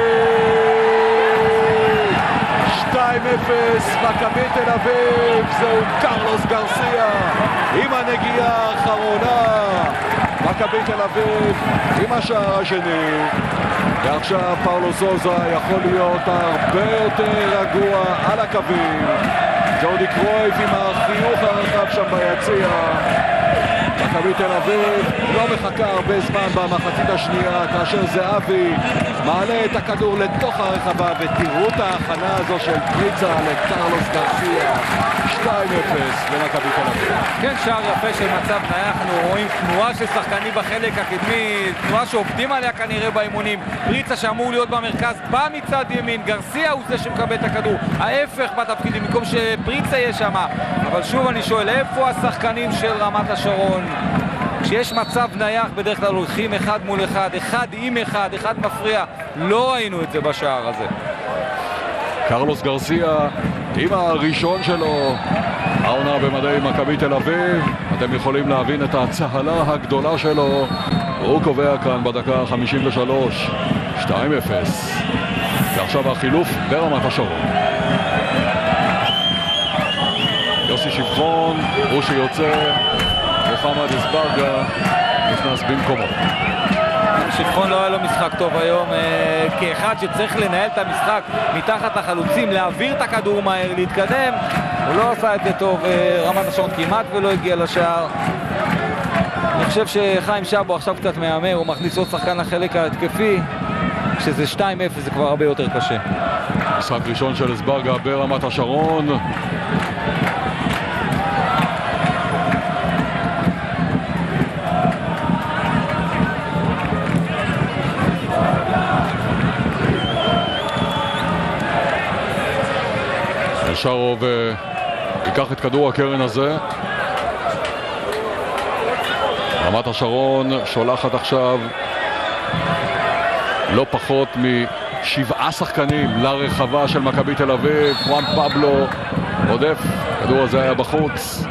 2-0 מכבי תל אביב. זהו קרלוס גרסיה עם הנגיעה האחרונה, מכבי תל אביב עם השער השני, ועכשיו פאולו סוזה יכול להיות הרבה יותר רגוע על הקווים. ג'ורדי קרויף עם החיוך הרחב שם ביציע. מכבי תל אביב לא מחכה הרבה זמן במחצית השנייה, כאשר זהבי מעלה את הכדור לתוך הרחבה, ותראו את ההכנה הזו של פריצה לקרלוס גרסיה. 2-0 למכבי תל אביב.
כן, שער יפה של מצב נייח. אנחנו רואים תנועה של שחקנים בחלק הקדמי, תנועה שעובדים עליה כנראה באימונים. פריצה שאמור להיות במרכז בא מצד ימין, גרסיה הוא זה שמקבל את הכדור, ההפך בתפקידים, במקום שפריצה יהיה שם. אבל שוב אני שואל, איפה השחקנים של רמת השרון? כשיש מצב נייח בדרך כלל הולכים אחד מול אחד, אחד עם אחד, אחד מפריע. לא ראינו את זה בשער הזה.
קרלוס גרסיה עם הראשון שלו העונה במדי מכבי תל אביב. אתם יכולים להבין את הצהלה הגדולה שלו. הוא קובע כאן בדקה 53 2-0. ועכשיו החילוף ברמת השרון. יוסי שבחון הוא שיוצא, וחמד אסברגה נכנס במקומו.
שבחון לא היה לו משחק טוב היום, כאחד שצריך לנהל את המשחק מתחת לחלוצים, להעביר את הכדור מהר, להתקדם. הוא לא עשה את זה טוב, רמת השרון כמעט ולא הגיע לשער. אני חושב שחיים שבו עכשיו קצת מהמר, הוא מכניס עוד שחקן לחלק ההתקפי. כשזה 2-0 זה כבר הרבה יותר קשה.
משחק ראשון של אסברגה ברמת השרון. שרוב ייקח את כדור הקרן הזה. רמת השרון שולחת עכשיו לא פחות מ7 שחקנים לרחבה של מכבי תל אביב. חואן פבלו עודף, הכדור הזה היה בחוץ.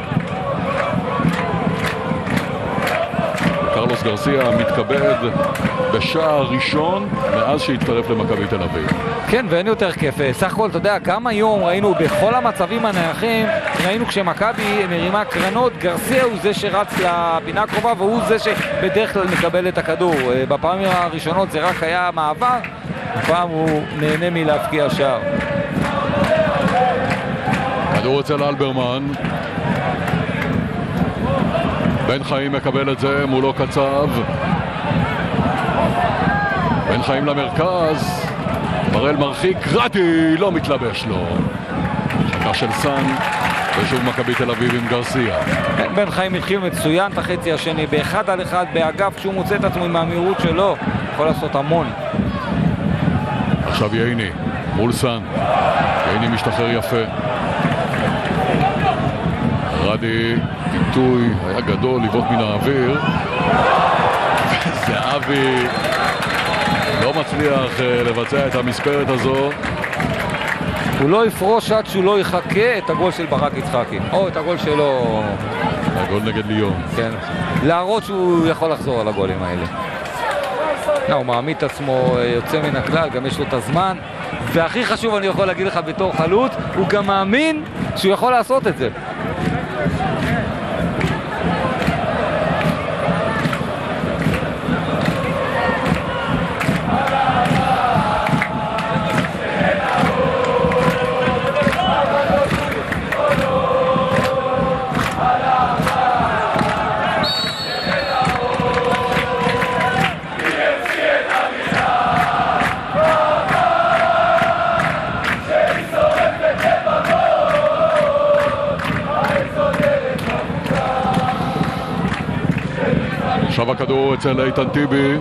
קרלוס גרסיה מתכבד בשער ראשון מאז שהצטרף למכבי תל אביב.
כן, ואין יותר כיף. סך הכל, אתה יודע, גם היום ראינו בכל המצבים הנייחים, ראינו כשמכבי מרימה קרנות, גרסיה הוא זה שרץ לפינה הקרובה, והוא זה שבדרך כלל מקבל את הכדור. בפעמים הראשונות זה רק היה מעבר, הפעם הוא נהנה מלהפקיע שער.
כדור אצל אלברמן. בן חיים מקבל את זה, מולו קצב. בן חיים למרכז, בראל מרחיק, רדי לא מתלבש לו. חכה של סן, ושוב מכבי תל אביב עם גרסיה.
בן חיים התחיל מצוין את החצי השני, באחד על אחד, באגף, כשהוא מוצא את עצמו עם המהירות שלו, יכול לעשות המון.
עכשיו ייני, מול סן. ייני משתחרר יפה. רדי, פיתוי, היה גדול, לבעוט מן האוויר. זהבי לא מצליח לבצע את המספרת הזו.
הוא לא יפרוש עד שהוא לא יחכה את הגול של ברק יצחקי, או את הגול שלו.
הגול נגד ליון.
כן, להראות שהוא יכול לחזור על הגולים האלה. הוא מעמיד את עצמו יוצא מן הכלל, גם יש לו את הזמן, והכי חשוב אני יכול להגיד לך בתור חלוץ, הוא גם מאמין שהוא יכול לעשות את זה.
עכשיו הכדור אצל איתן טיבי.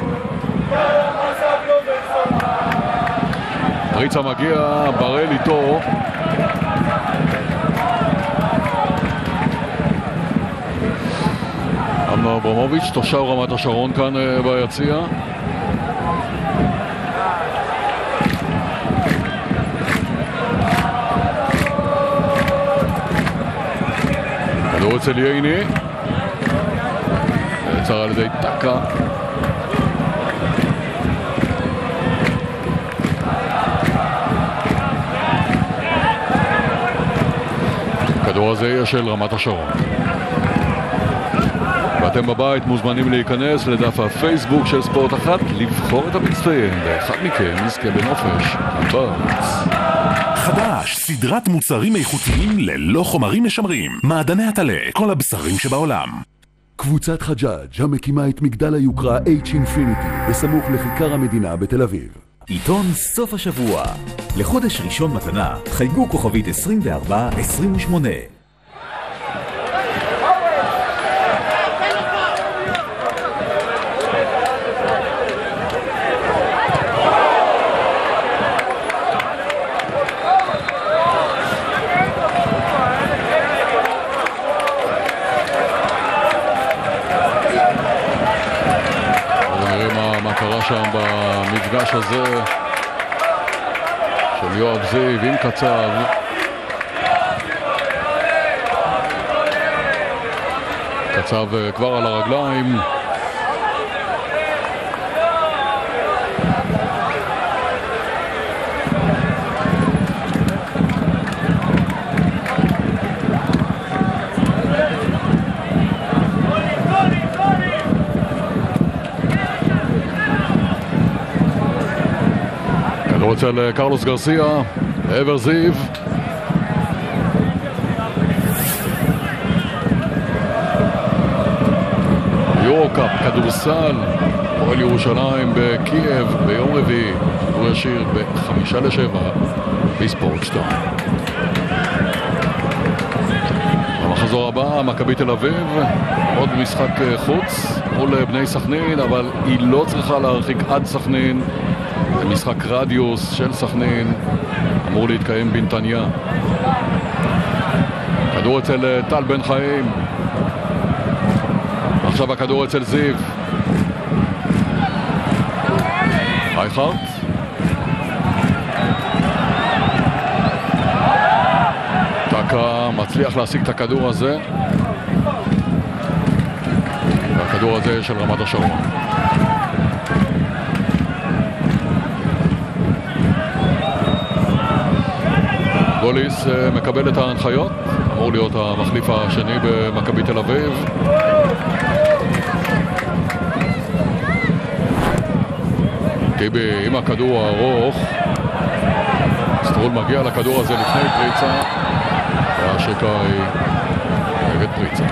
פריצה מגיע, בראל איתו. אמנון אברמוביץ', תושב רמת השרון כאן ביציע. כדור אצל ייני. נעצר על ידי טקה. הכדור הזה יהיה של רמת השרון. ואתם בבית מוזמנים להיכנס לדף הפייסבוק של ספורט אחת, לבחור את המצטיין, ואחד מכם נזכה בנופש בקיץ.
חדש, סדרת מוצרים איכותיים ללא חומרים משמרים. מעדני הטלה, כל הבשרים שבעולם.
קבוצת חג'אג' המקימה את מגדל היוקרה H-Infinity בסמוך לכיכר המדינה בתל אביב.
עיתון סוף השבוע. לחודש ראשון מתנה, חייגו כוכבית 2428.
שם במפגש הזה של יואב זיו עם קצב. קצב כבר על הרגליים. אצל קרלוס גרסיה, עבר זיו. יורוקאפ, כדורסל, פועל ירושלים בקייב ביום רביעי, הוא ישיר ב5:07 בספורט 2. במחזור הבא, מכבי תל אביב, עוד משחק חוץ מול בני סכנין, אבל היא לא צריכה להרחיק עד סכנין. משחק רדיוס של סכנין אמור להתקיים בנתניה. כדור אצל טל בן חיים. עכשיו הכדור אצל זיו. רייכרט. טקה מצליח להשיג את הכדור הזה. והכדור הזה של רמת השרון. גוליס מקבל את ההנחיות, אמור להיות המחליף השני במכבי תל אביב. טיבי עם הכדור הארוך. סטרול מגיע לכדור הזה לפני פריצה, והשקה היא נגד פריצה.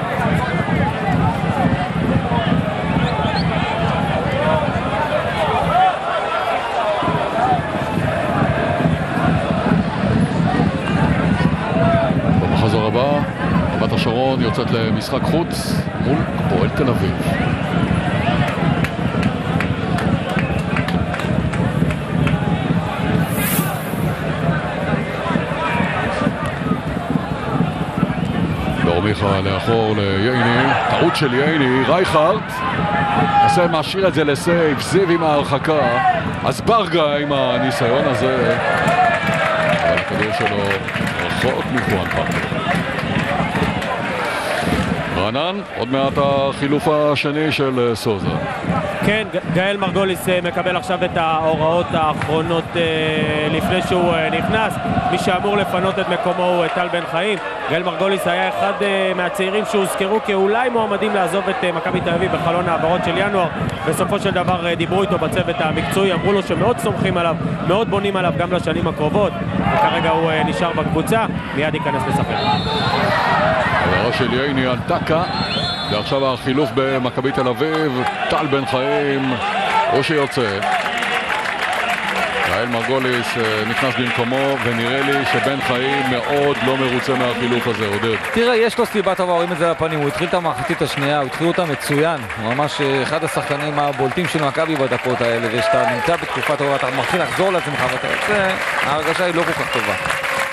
יוצאת למשחק חוץ מול הפועל תל אביב. דורמיכה לאחור לייני, טעות של ייני, רייכרד עושה משאיר את זה לסייב, זיו עם ההרחקה, אז ברגה עם הניסיון הזה, אבל הכדור שלו רחוק מחואן פרקר. רענן, עוד מעט החילוף השני של סוזה.
כן, גאל מרגוליס מקבל עכשיו את ההוראות האחרונות לפני שהוא נכנס. מי שאמור לפנות את מקומו הוא טל בן חיים. גאל מרגוליס היה אחד מהצעירים שהוזכרו כאולי מועמדים לעזוב את מכבי תל אביב בחלון העברות של ינואר. בסופו של דבר דיברו איתו בצוות המקצועי, אמרו לו שמאוד סומכים עליו, מאוד בונים עליו גם לשנים הקרובות, וכרגע הוא נשאר בקבוצה, מיד ייכנס לשחק.
העברה של ייני על טקה, ועכשיו החילוף במכבי תל אביב, טל בן חיים, או שיוצא. גאל מרגוליס נכנס במקומו, ונראה לי שבן חיים מאוד לא מרוצה מהחילוף הזה, עודד.
תראה, יש לו סיבה טובה, רואים את זה לפנים, הוא התחיל את המחצית השנייה, הוא התחיל אותה מצוין, הוא ממש אחד השחקנים הבולטים של מכבי בדקות האלה, ושאתה נמצא בתקופה טובה, אתה מתחיל לחזור לעצמך, ואתה יוצא, ההרגשה היא לא כל כך טובה.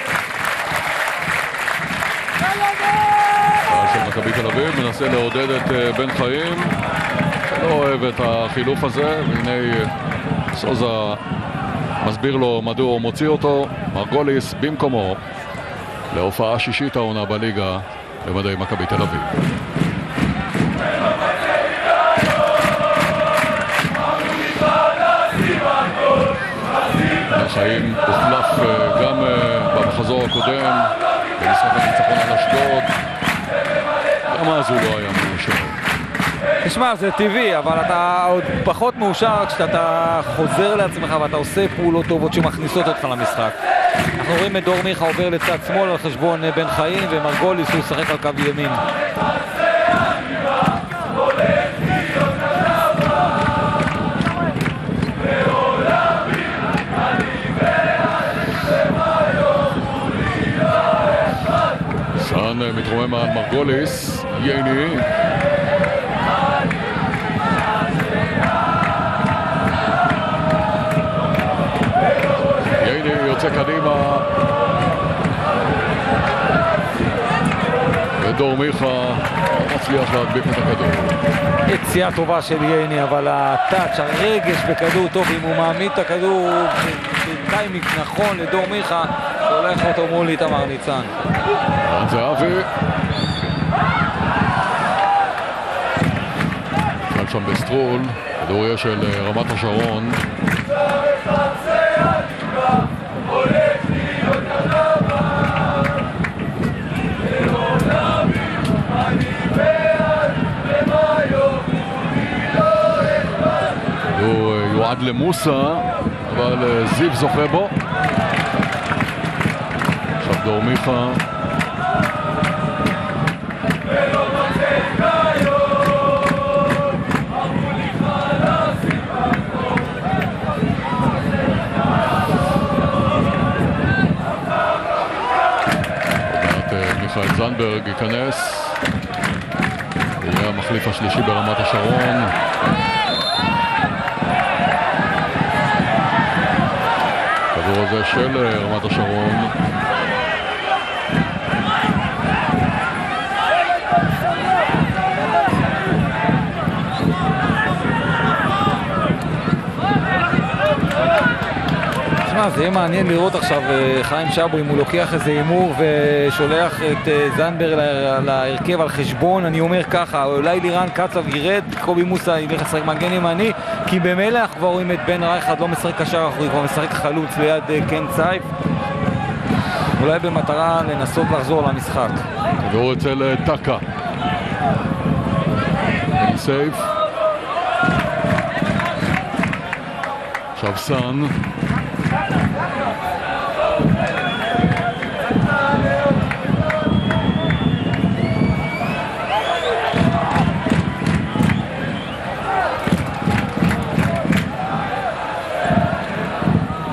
של מכבי תל אביב מנסה לעודד את בן חיים, שלא אוהב את החילוף הזה, והנה סוזה מסביר לו מדוע הוא מוציא אותו. מרגוליס במקומו להופעה שישית העונה בליגה במדי מכבי תל אביב. החיים הוחלף גם במחזור הקודם במשחק הניצחון על אשדוד, גם אז הוא לא היה מאושר.
תשמע, זה טבעי, אבל אתה עוד פחות מאושר כשאתה חוזר לעצמך ואתה עושה פעולות טובות שמכניסות אותך למשחק. אנחנו רואים את דורמיכה עובר לצד שמאל על חשבון בן חיים, ומרגוליס הוא שחק על קו ימין.
סאן מתרומם על מרגוליס, ייני יוצא קדימה, ודורמיכה מצליח להדביק את הכדור.
יציאה טובה של ייני, אבל הטאץ', הרגש בכדור טוב, אם הוא מעמיד את הכדור בטיימינג נכון לדורמיכה, שהולך אותו מול איתמר ניצן.
זהבי כאן שם בסטרול, כדור יש של רמת השרון. הוא יועד למוסה, אבל זיו זוכה בו. עכשיו דורמיכה מיכאל זנברג ייכנס, יהיה המחליף השלישי ברמת השרון. הכדור הזה של רמת השרון,
זה יהיה מעניין לראות עכשיו חיים שברי אם הוא לוקח איזה אימור ושולח את זנבר להרכב על חשבון. אני אומר ככה, אולי לירן קצב ירד, קובי מוסה ילך לשחק מגן ימני, כי במילא אנחנו כבר רואים את בן רייכרד לא משחק קשר אחורי, כבר משחק חלוץ ליד קן צייף, אולי במטרה לנסות לחזור למשחק.
כדור אצל טקה, סייף, עכשיו סאן,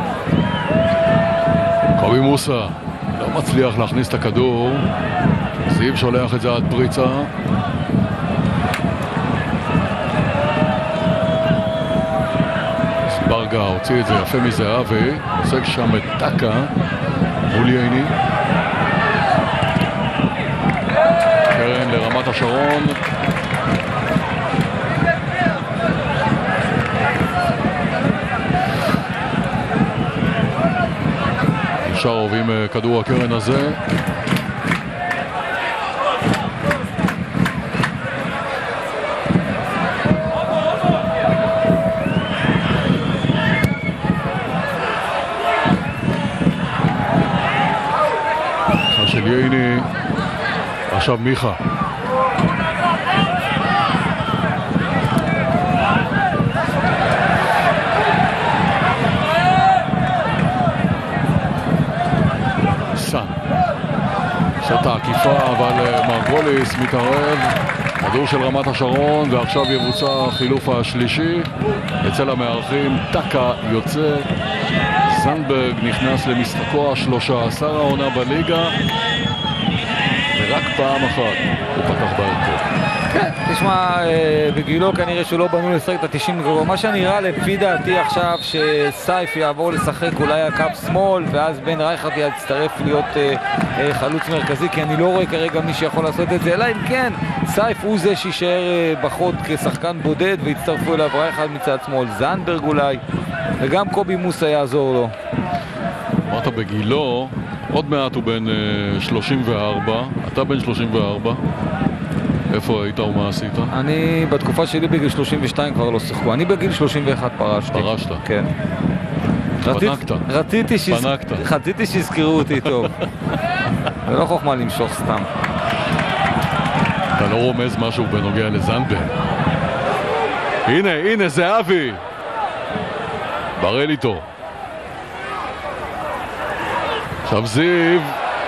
קובי מוסה לא מצליח להכניס את הכדור, זיו שולח את זה עד פריצה. ברגה הוציא את זה יפה מזהבי, עוסק שם את טקה מול ייני. קרן לרמת השרון. שרוב עם כדור הקרן הזה. של ייני. עכשיו מיכה. סן. שתה עקיפה, אבל מרגוליס מתערב. כדור של רמת השרון, ועכשיו יבוצע חילוף השלישי. אצל המארחים, טקה יוצא. זנדברג נכנס למשחקו ה-13 העונה בליגה, ורק פעם אחת הוא פתח בהרכב.
כן, תשמע, בגילו כנראה שהוא לא בנו לשחק את ה-90 גרוע. מה שנראה לפי דעתי עכשיו שסייף יעבור לשחק אולי על קו שמאל, ואז בן רייכרד יצטרף להיות חלוץ מרכזי, כי אני לא רואה כרגע מי שיכול לעשות את זה, אלא אם כן סייף הוא זה שישאר בחוד כשחקן בודד והצטרפו אליו רייכרד מצד שמאל, זנדברג אולי, וגם קובי מוסה יעזור לו.
אמרת בגילו, עוד מעט הוא בן 34, אתה בן 34. איפה היית ומה עשית?
אני בתקופה שלי בגיל 32 כבר לא שיחקו, אני בגיל 31 פרשתי.
פרשת?
כן. רציתי שיזכרו אותי טוב. זה לא חוכמה למשוך סתם.
אתה לא רומז משהו בנוגע לזנדברג. הנה, זה אבי. ברל איתו. עכשיו זיו.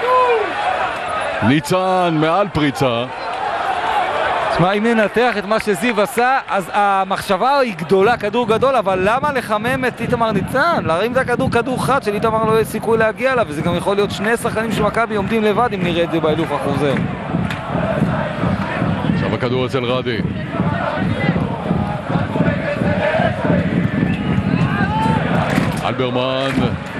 ניצן מעל פריצה.
תשמע, אם ננתח את מה שזיו עשה, אז המחשבה היא גדולה, כדור גדול, אבל למה לחמם את איתמר ניצן? להרים את הכדור, כדור חד של איתמר לא יהיה סיכוי להגיע לה, וזה גם יכול להיות שני שחקנים של מכבי עומדים לבד אם נראה את זה בהילוך החוזר.
עכשיו הכדור אצל רדי. אלברמן.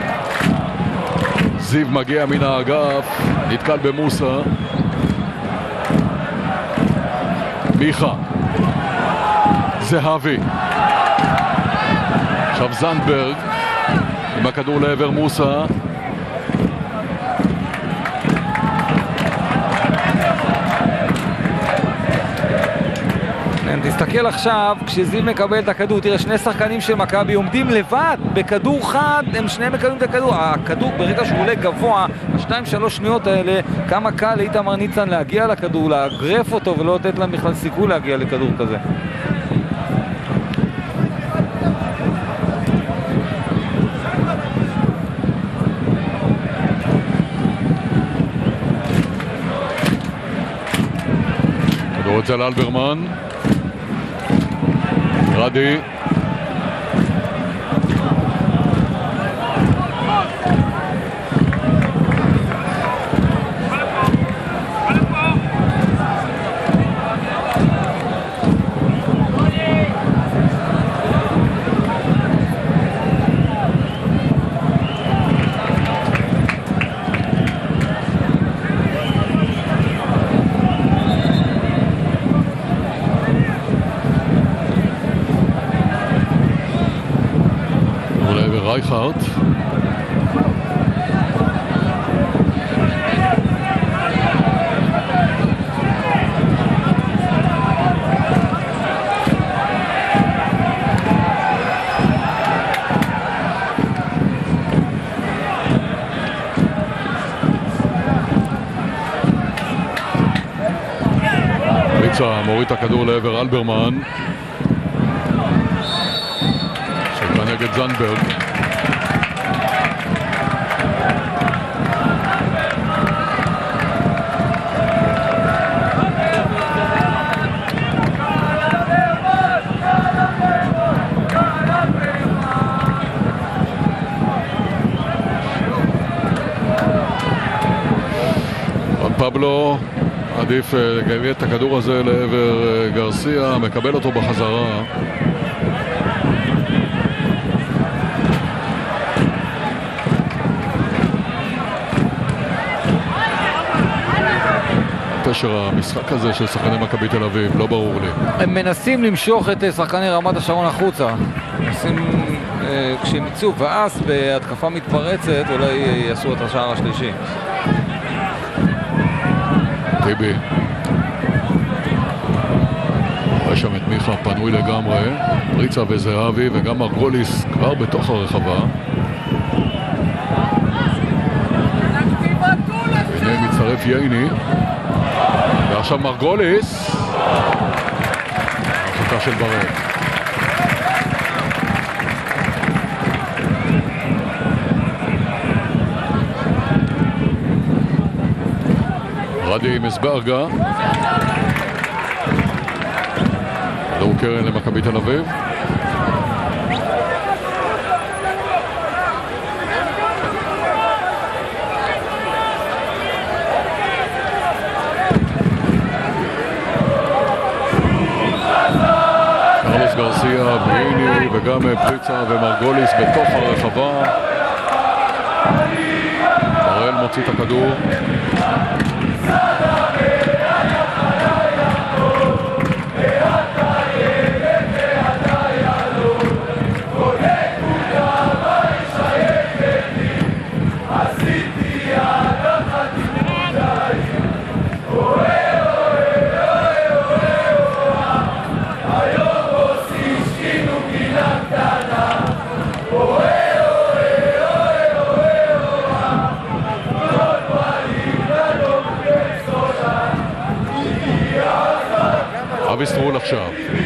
זיו מגיע מן האגף, נתקל במוסה. מיכה. זהבי. עכשיו זנדברג עם הכדור לעבר מוסה.
תסתכל עכשיו, כשזיו מקבל את הכדור, תראה שני שחקנים של מכבי עומדים לבד בכדור חד, הם שניהם מקבלים את הכדור. הכדור ברגע שהוא עולה גבוה, 2-3 שניות האלה, כמה קל לאיתמר ניצן להגיע לכדור, לאגרף אותו ולא לתת להם בכלל סיכוי להגיע לכדור כזה.
כדור אצל אלברמן. רדי. רייכרד. פריצה מוריד את הכדור לעבר אלברמן שבא נגד זנדברג. פבלו עדיף לגבי את הכדור הזה לעבר גרסיה, מקבל אותו בחזרה. פשר המשחק הזה של שחקני מכבי תל אביב, לא ברור לי.
הם מנסים למשוך את שחקני רמת השרון החוצה. מנסים, כשהם יצאו ואז בהתקפה מתפרצת, אולי יעשו את השער השלישי.
טיבי. רואה שם את מיכה פנוי לגמרי. פריצה וזהבי וגם מרגוליס כבר בתוך הרחבה. הנה מצטרף ייני. ועכשיו מרגוליס. הרחקה של בראל. רדי מסברגה. כדור קרן למכבי תל אביב. קרלוס גרסיה וייני וגם פריצה ומרגוליס בתוך הרחבה. בראל מוציא את הכדור. אבי סטרול עכשיו.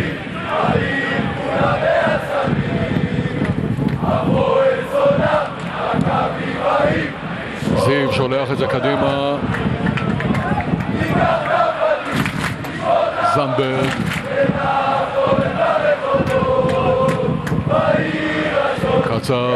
זיו שולח את זה קדימה. זנברג. קצב.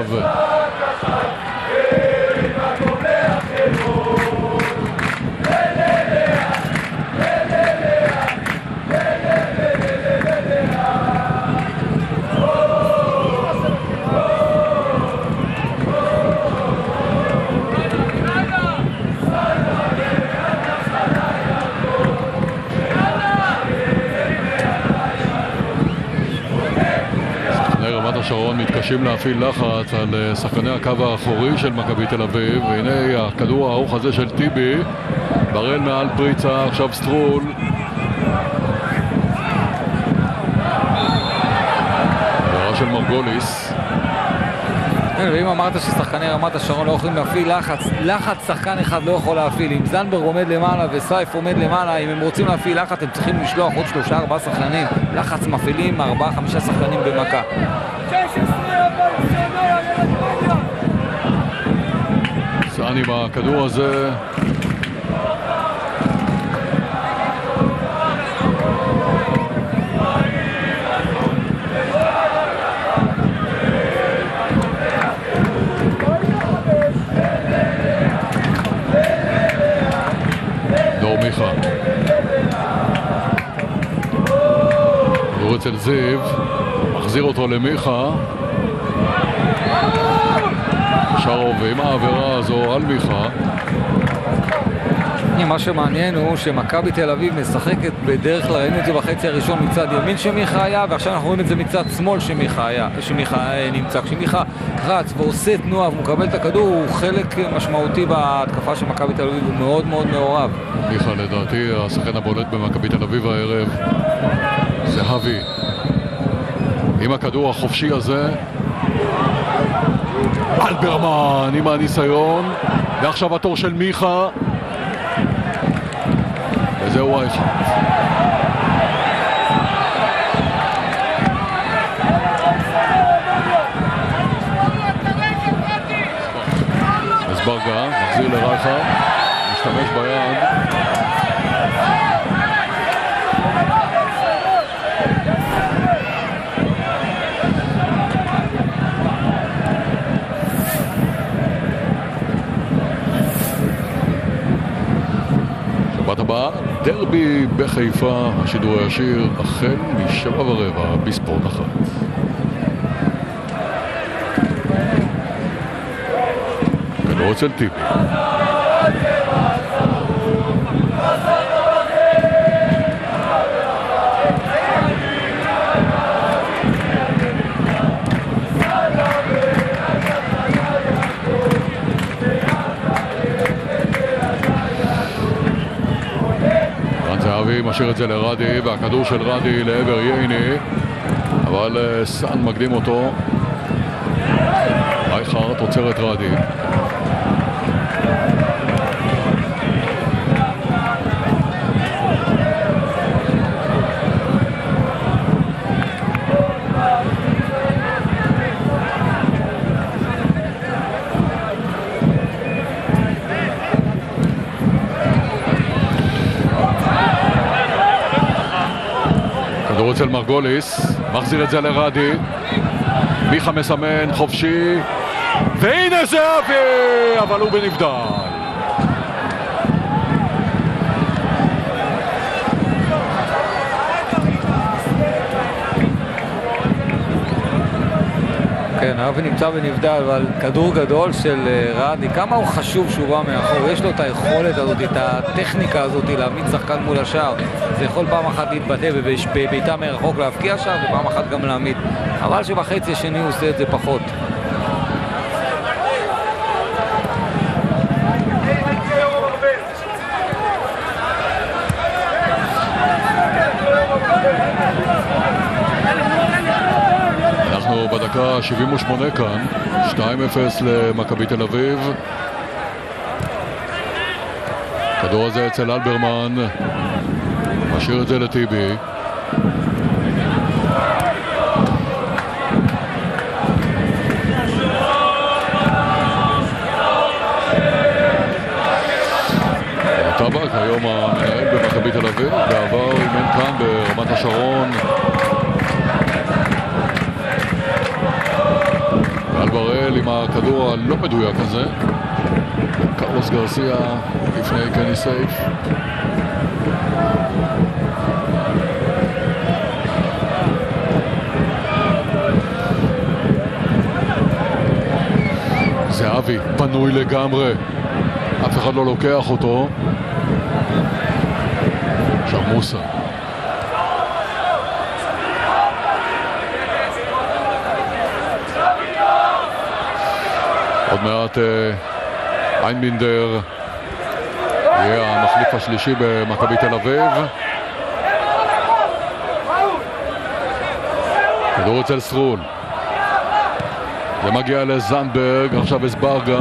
שרון מתקשים להפעיל לחץ על שחקני הקו האחורי של מכבי תל אביב, והנה הכדור הארוך הזה של טיבי. בראל מעל פריצה, עכשיו סטרול. בערה של מרגוליס.
ואם אמרת ששחקני רמת השרון לא יכולים להפעיל לחץ שחקן אחד לא יכול להפעיל. אם זנברג עומד למעלה וסייף עומד למעלה, אם הם רוצים להפעיל לחץ הם צריכים לשלוח עוד 3-4 שחקנים. לחץ מפעילים 4-5 שחקנים במכה.
סעני בכדור הזה. דור מיכה. כדור אצל זיו. מחזיר אותו למיכה. שרוב עם העבירה הזו על מיכה.
מה שמעניין הוא שמכבי תל אביב משחקת בדרך כלל, ראינו את זה בחצי הראשון מצד ימין שמיכה היה, ועכשיו אנחנו רואים את זה מצד שמאל שמיכה נמצא. כשמיכה רץ ועושה תנועה ומקבל את הכדור, הוא חלק משמעותי בהתקפה של מכבי תל אביב, הוא מאוד מאוד מעורב.
מיכה לדעתי השחקן הבולט במכבי תל אביב הערב. זהבי עם הכדור החופשי הזה. אלברמן עם הניסיון, ועכשיו התור של מיכה, וזהו האחד. מסברגה מחזיר לרייכר, משתמש ביד. שבת הבאה, דרבי בחיפה, השידור הישיר החל מ-7:15 בספורט 1. כדור אצל טיבי. זהבי משאיר את זה לרדי, והכדור של רדי לעבר ייני, אבל סאן מקדים אותו. רייכרד עוצר את רדי. אצל מרגוליס, מחזיר את זה לרדי, מיכה מסמן, חופשי, והנה זהבי, אבל הוא בנבדל.
כן, אבי נמצא בנבדל, אבל כדור גדול של רדי, כמה הוא חשוב שהוא בא מאחור, יש לו את היכולת הזאת, את הטכניקה הזאת להעמיד שחקן מול השער. זה יכול פעם אחת להתבטא ובביתה מרחוק להפקיע שער, ופעם אחת גם להעמיד. אבל שבחצי השני הוא עושה את זה פחות.
אנחנו בדקה 78 כאן, 2-0 למכבי תל אביב. כדור הזה אצל אלברמן, משאיר את זה לטיבי. טבק היום המנהל במכבי תל אביב, בעבר אימן כאן ברמת השרון. אלבראל עם הכדור הלא מדויק הזה, קרלוס גרסיה לפני קני סייף. זהבי פנוי לגמרי, אף אחד לא לוקח אותו. שרמוסה עוד מעט איינבינדר יהיה המחליף השלישי במכבי תל אביב. כדור אצל סרול, זה מגיע לזנדברג, עכשיו אסברגה.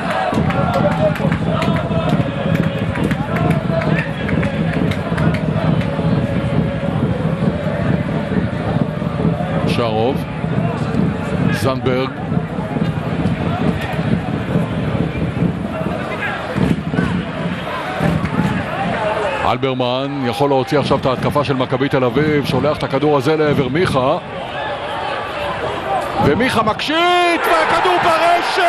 שרוב, זנדברג, אלברמן יכול להוציא עכשיו את ההתקפה של מכבי תל אביב, שולח את הכדור הזה לעבר מיכה, ומיכה מקשיט, והכדור ברשת!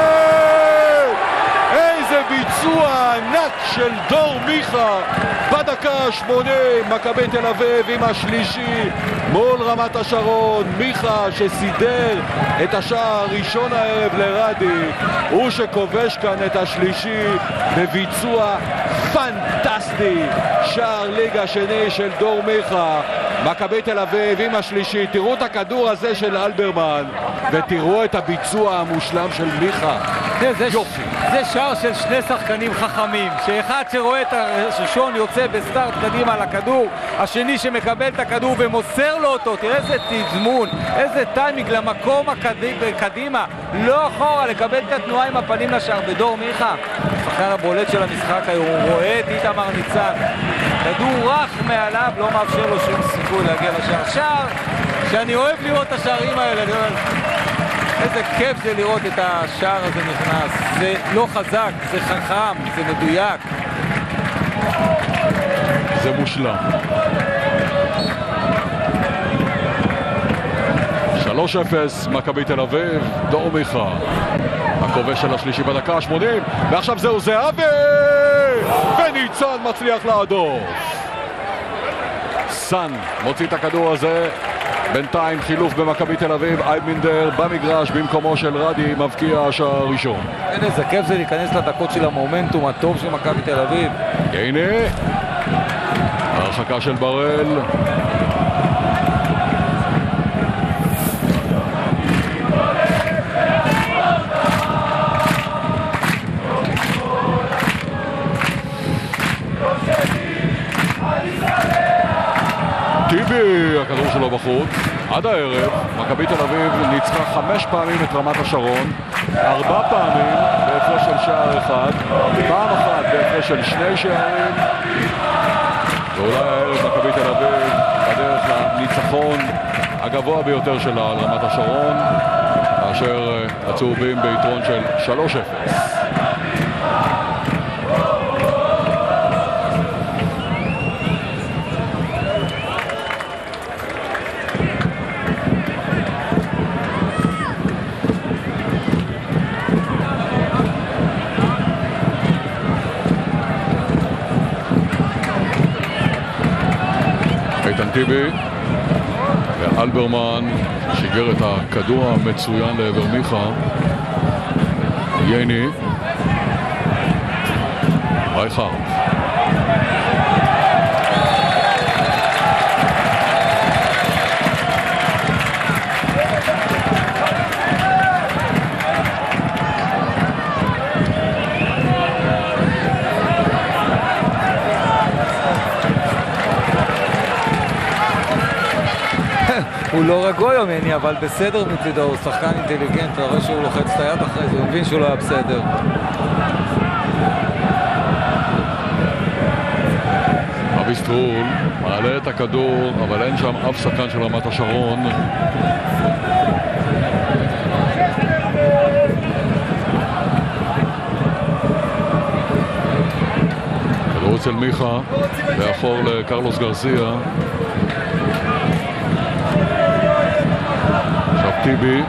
איזה ביצוע ענק של דור מיכה בדקה 8, מכבי תל אביב עם השלישי מול רמת השרון. מיכה שסידר את השער הראשון הערב לרדי, הוא שכובש כאן את השלישי בביצוע פנטסטי. שער ליגה שני של דור מיכה, מכבי תל אביב עם השלישי. תראו את הכדור הזה של אלברמן ותראו את הביצוע המושלם של מיכה. יופי.
זה שער של שני שחקנים חכמים, שאחד שרואה את הראשון יוצא בסטארט קדימה לכדור, השני שמקבל את הכדור ומוסר לו אותו. תראה איזה תזמון, איזה טיימינג למקום קדימה, לא אחורה, לקבל את התנועה עם הפנים לשער. בדור מיכה, השחקן הבולט של המשחק היום, הוא רואה את איתמר ניצן, כדור רך מעליו, לא מאפשר לו שום סיכוי להגיע לשער. שער שאני אוהב לראות את השערים האלה, איזה כיף זה לראות את השער הזה נכנס. זה לא חזק, זה חכם, זה מדויק,
זה מושלם. 3-0 מכבי תל אביב, דור מיכה. הכובש של השלישי בדקה ה-80, ועכשיו זהו זהבי! וניצן מצליח להדוף. סן מוציא את הכדור הזה. בינתיים חילוף במכבי תל אביב, אייבינדר במגרש במקומו של רדי, מבקיע השער הראשון.
אין איזה כיף זה להיכנס לדקות של המומנטום הטוב של מכבי תל אביב.
הנה הרחקה של בראל. טיבי, הכדור שלו בחוץ. עד הערב, מכבי תל אביב ניצחה 5 פעמים את רמת השרון, 4 פעמים בהפרש של שער אחד, פעם אחת בהפרש של 2 שערים, ואולי הערב מכבי תל אביב בדרך לניצחון הגבוה ביותר שלה על רמת השרון, כאשר הצהובים ביתרון של 3-0. טיבי ואלברמן שיגר את הכדור המצוין לעבר מיכה. ייני רייכרד
הוא לא רגוע יומני, אבל בסדר מצידו, הוא שחקן אינטליגנט, אתה רואה שהוא לוחץ את היד אחרי זה, הוא מבין שהוא לא היה בסדר.
אבי סטרול מעלה את הכדור, אבל אין שם אף שחקן של רמת השרון. כדור אצל מיכה, לאחור לקרלוס גרסיה. טיבי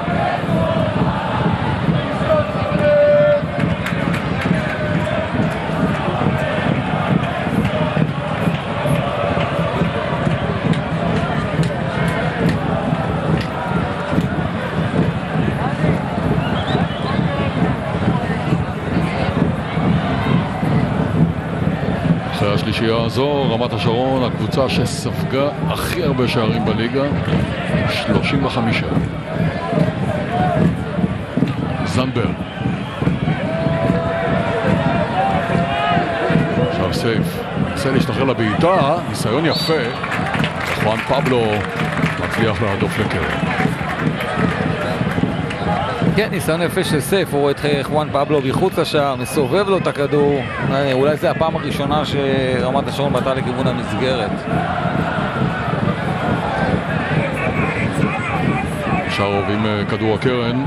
אחרי השלישייה הזו, רמת השרון, הקבוצה שספגה הכי הרבה שערים בליגה, 35. זנברג עכשיו סייף ניסה להשתחרר לבעיטה, ניסיון יפה, חואן פבלו מצליח להדוף לקרן.
כן, ניסיון יפה של סייף, הוא רואה את חואן פבלו מחוץ לשער, מסובב לו את הכדור, אולי זה הפעם הראשונה שרמת השרון בטה לכיוון המסגרת.
שרוב עם כדור הקרן,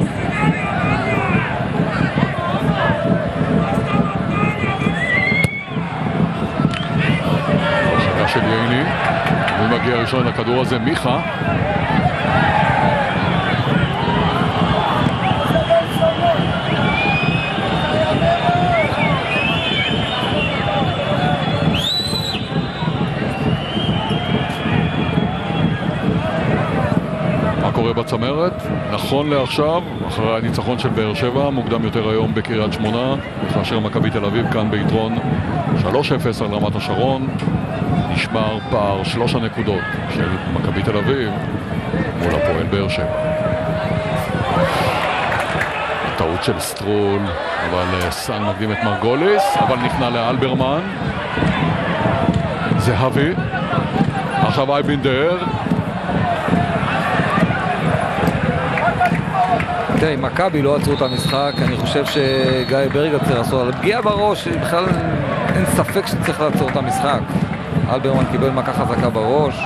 הרחקה של ייני, ומגיע ראשון לכדור הזה מיכה. קורה בצמרת, נכון לעכשיו, אחרי הניצחון של באר שבע, מוקדם יותר היום בקריית שמונה, כאשר מכבי תל אביב כאן ביתרון 3-0 על רמת השרון, נשמר פער 3 הנקודות של מכבי תל אביב מול הפועל באר שבע. טעות של סטרול, אבל סן מקדים את מרגוליס, אבל נכנע לאלברמן. זהבי, עכשיו אייבינדר.
תראה, אם מכבי לא עצרו את המשחק, אני חושב שגיא ברגע צריך לעשות על פגיעה בראש, בכלל אין ספק שצריך לעצור את המשחק. אלברמן קיבל מכה חזקה בראש.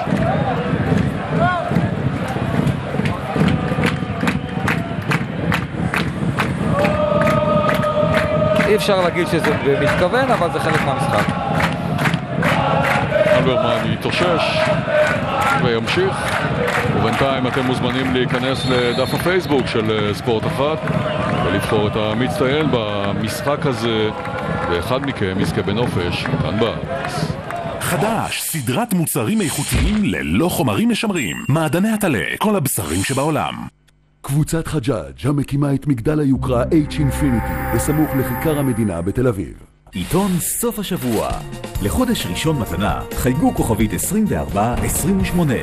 אי אפשר להגיד שזה מתכוון, אבל זה חלק מהמשחק.
אלברמן יתאושש, וימשיך. ובינתיים אתם מוזמנים להיכנס לדף הפייסבוק של ספורט אחת ולבחור את המצטיין במשחק הזה, ואחד מכם יזכה בנופש כאן בארץ.
חדש, סדרת מוצרים איכותיים ללא חומרים משמרים. מעדני הטלה, כל הבשרים שבעולם.
קבוצת חג'אג' המקימה את מגדל היוקרה H-Infinity בסמוך לכיכר המדינה בתל אביב.
עיתון סוף השבוע. לחודש ראשון מתנה, חייגו כוכבית 2428.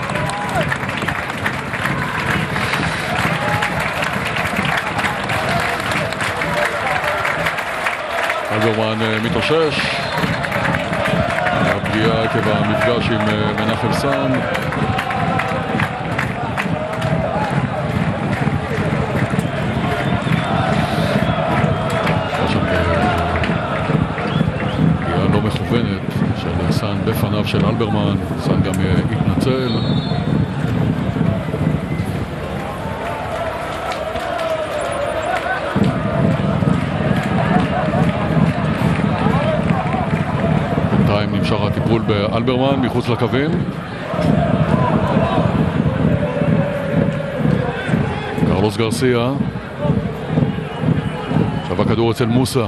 אלברמן מתאושש. הפגיעה עקב המפגש עם מנחם סאן. לא מכוונת של סאן בפניו של אלברמן. סאן גם התנצל. בינתיים נמשך הטיפול באלברמן מחוץ לקווים. קרלוס גרסיה. עכשיו הכדור אצל מוסה.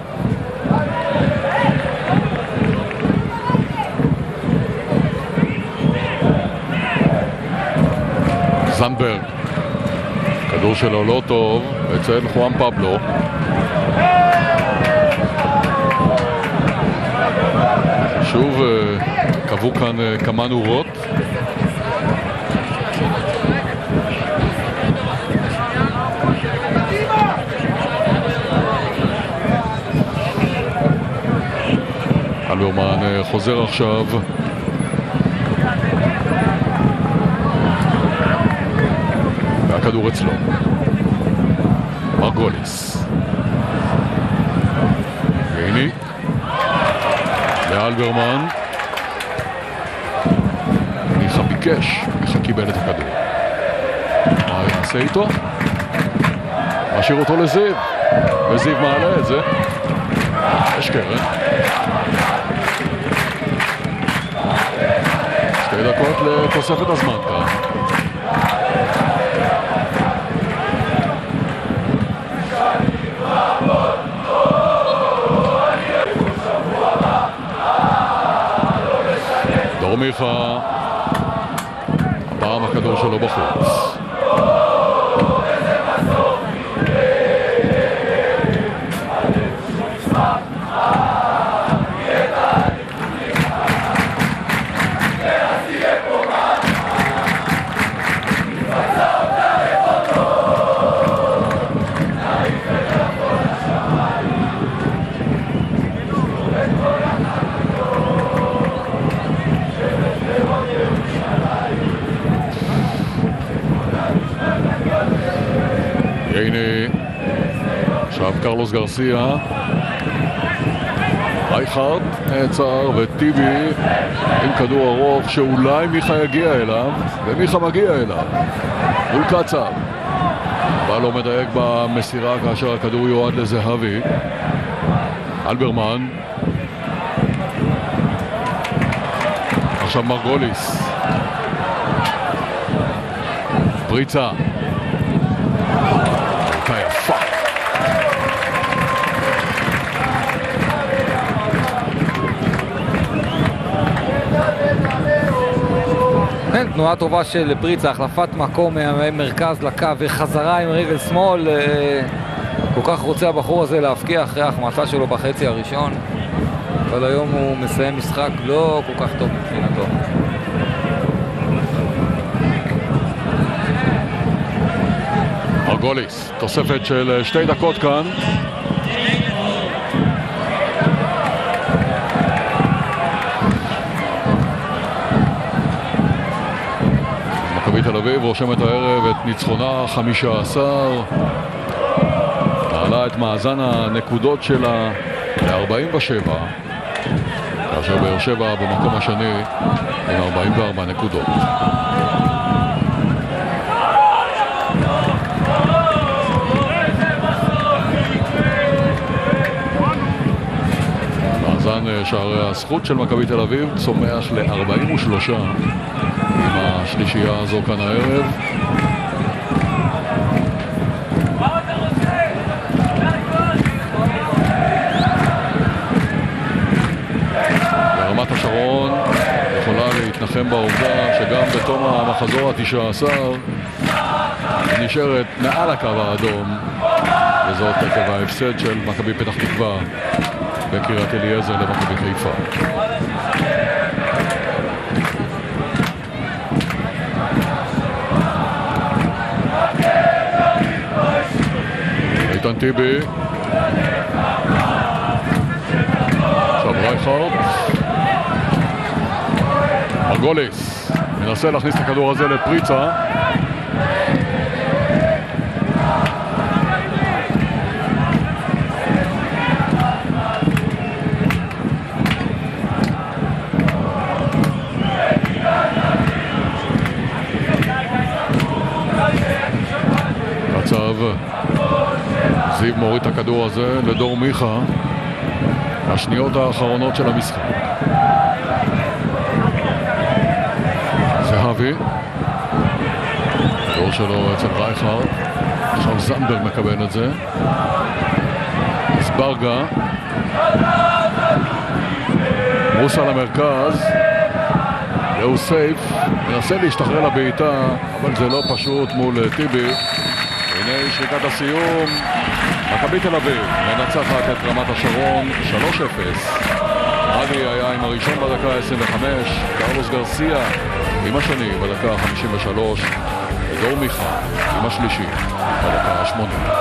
זנברג, כדור שלו לא טוב אצל חואן פבלו. שוב קבעו כאן כמה נורות. אלברמן חוזר עכשיו. והכדור אצלו. מרגוליס. והנה לאלברמן. מיכה ביקש, מיכה קיבל את הכדור. מה יעשה איתו? משאיר אותו לזיו, וזיו מעלה את זה. יש קרן. 2 דקות לתוספת הזמן כאן. דור מיכה, הפעם הכדור שלו בחוץ. הנה עכשיו קרלוס גרסיה, רייכרד נעצר וטיבי עם כדור ארוך שאולי מיכה יגיע אליו, ומיכה מגיע אליו מול קצב, אבל לא מדייק במסירה כאשר הכדור יועד לזהבי. אלברמן עכשיו מרגוליס, פריצה יפה.
כן, תנועה טובה של פריצה, החלפת מקום מהמרכז לקו וחזרה עם רגל שמאל. כל כך רוצה הבחור הזה להפקיע אחרי ההחמצה שלו בחצי הראשון, אבל היום הוא מסיים משחק לא כל כך טוב מבחינתו.
מרגוליס, תוספת של 2 דקות כאן. מכבי תל אביב רושמת הערב את ניצחונה 15, מעלה את מאזן הנקודות שלה ל-47, כאשר באר שבע במקום השני עם 44 נקודות. מאזן שערי הזכות של מכבי תל אביב צומח ל-43, השלישייה הזו כאן הערב. ברמת השרון יכולה להתנחם בעובדה שגם בתום המחזור ה-19 נשארת מעל הקו האדום, וזאת עקב ההפסד של מכבי פתח תקווה בקריית אליעזר למכבי חיפה. איתן טיבי, עכשיו רייכרד, מרגוליס מנסה להכניס את הכדור הזה לפריצה, מצב זיו מוריד את הכדור הזה לדור מיכה, השניות האחרונות של המשחק. זהבי, הדור שלו אצל רייכרד, עכשיו זנדברג מקבל את זה, סברגה, מוסה למרכז, לאו סייף, מנסה להשתחרר לבעיטה, אבל זה לא פשוט מול טיבי. הנה שריקת הסיום, מכבי תל אביב מנצחת את רמת השרון 3-0. עדי היה עם הראשון בדקה 25, קרלוס גרסיה עם השני בדקה 53, ודור מיכה עם השלישי בדקה 8.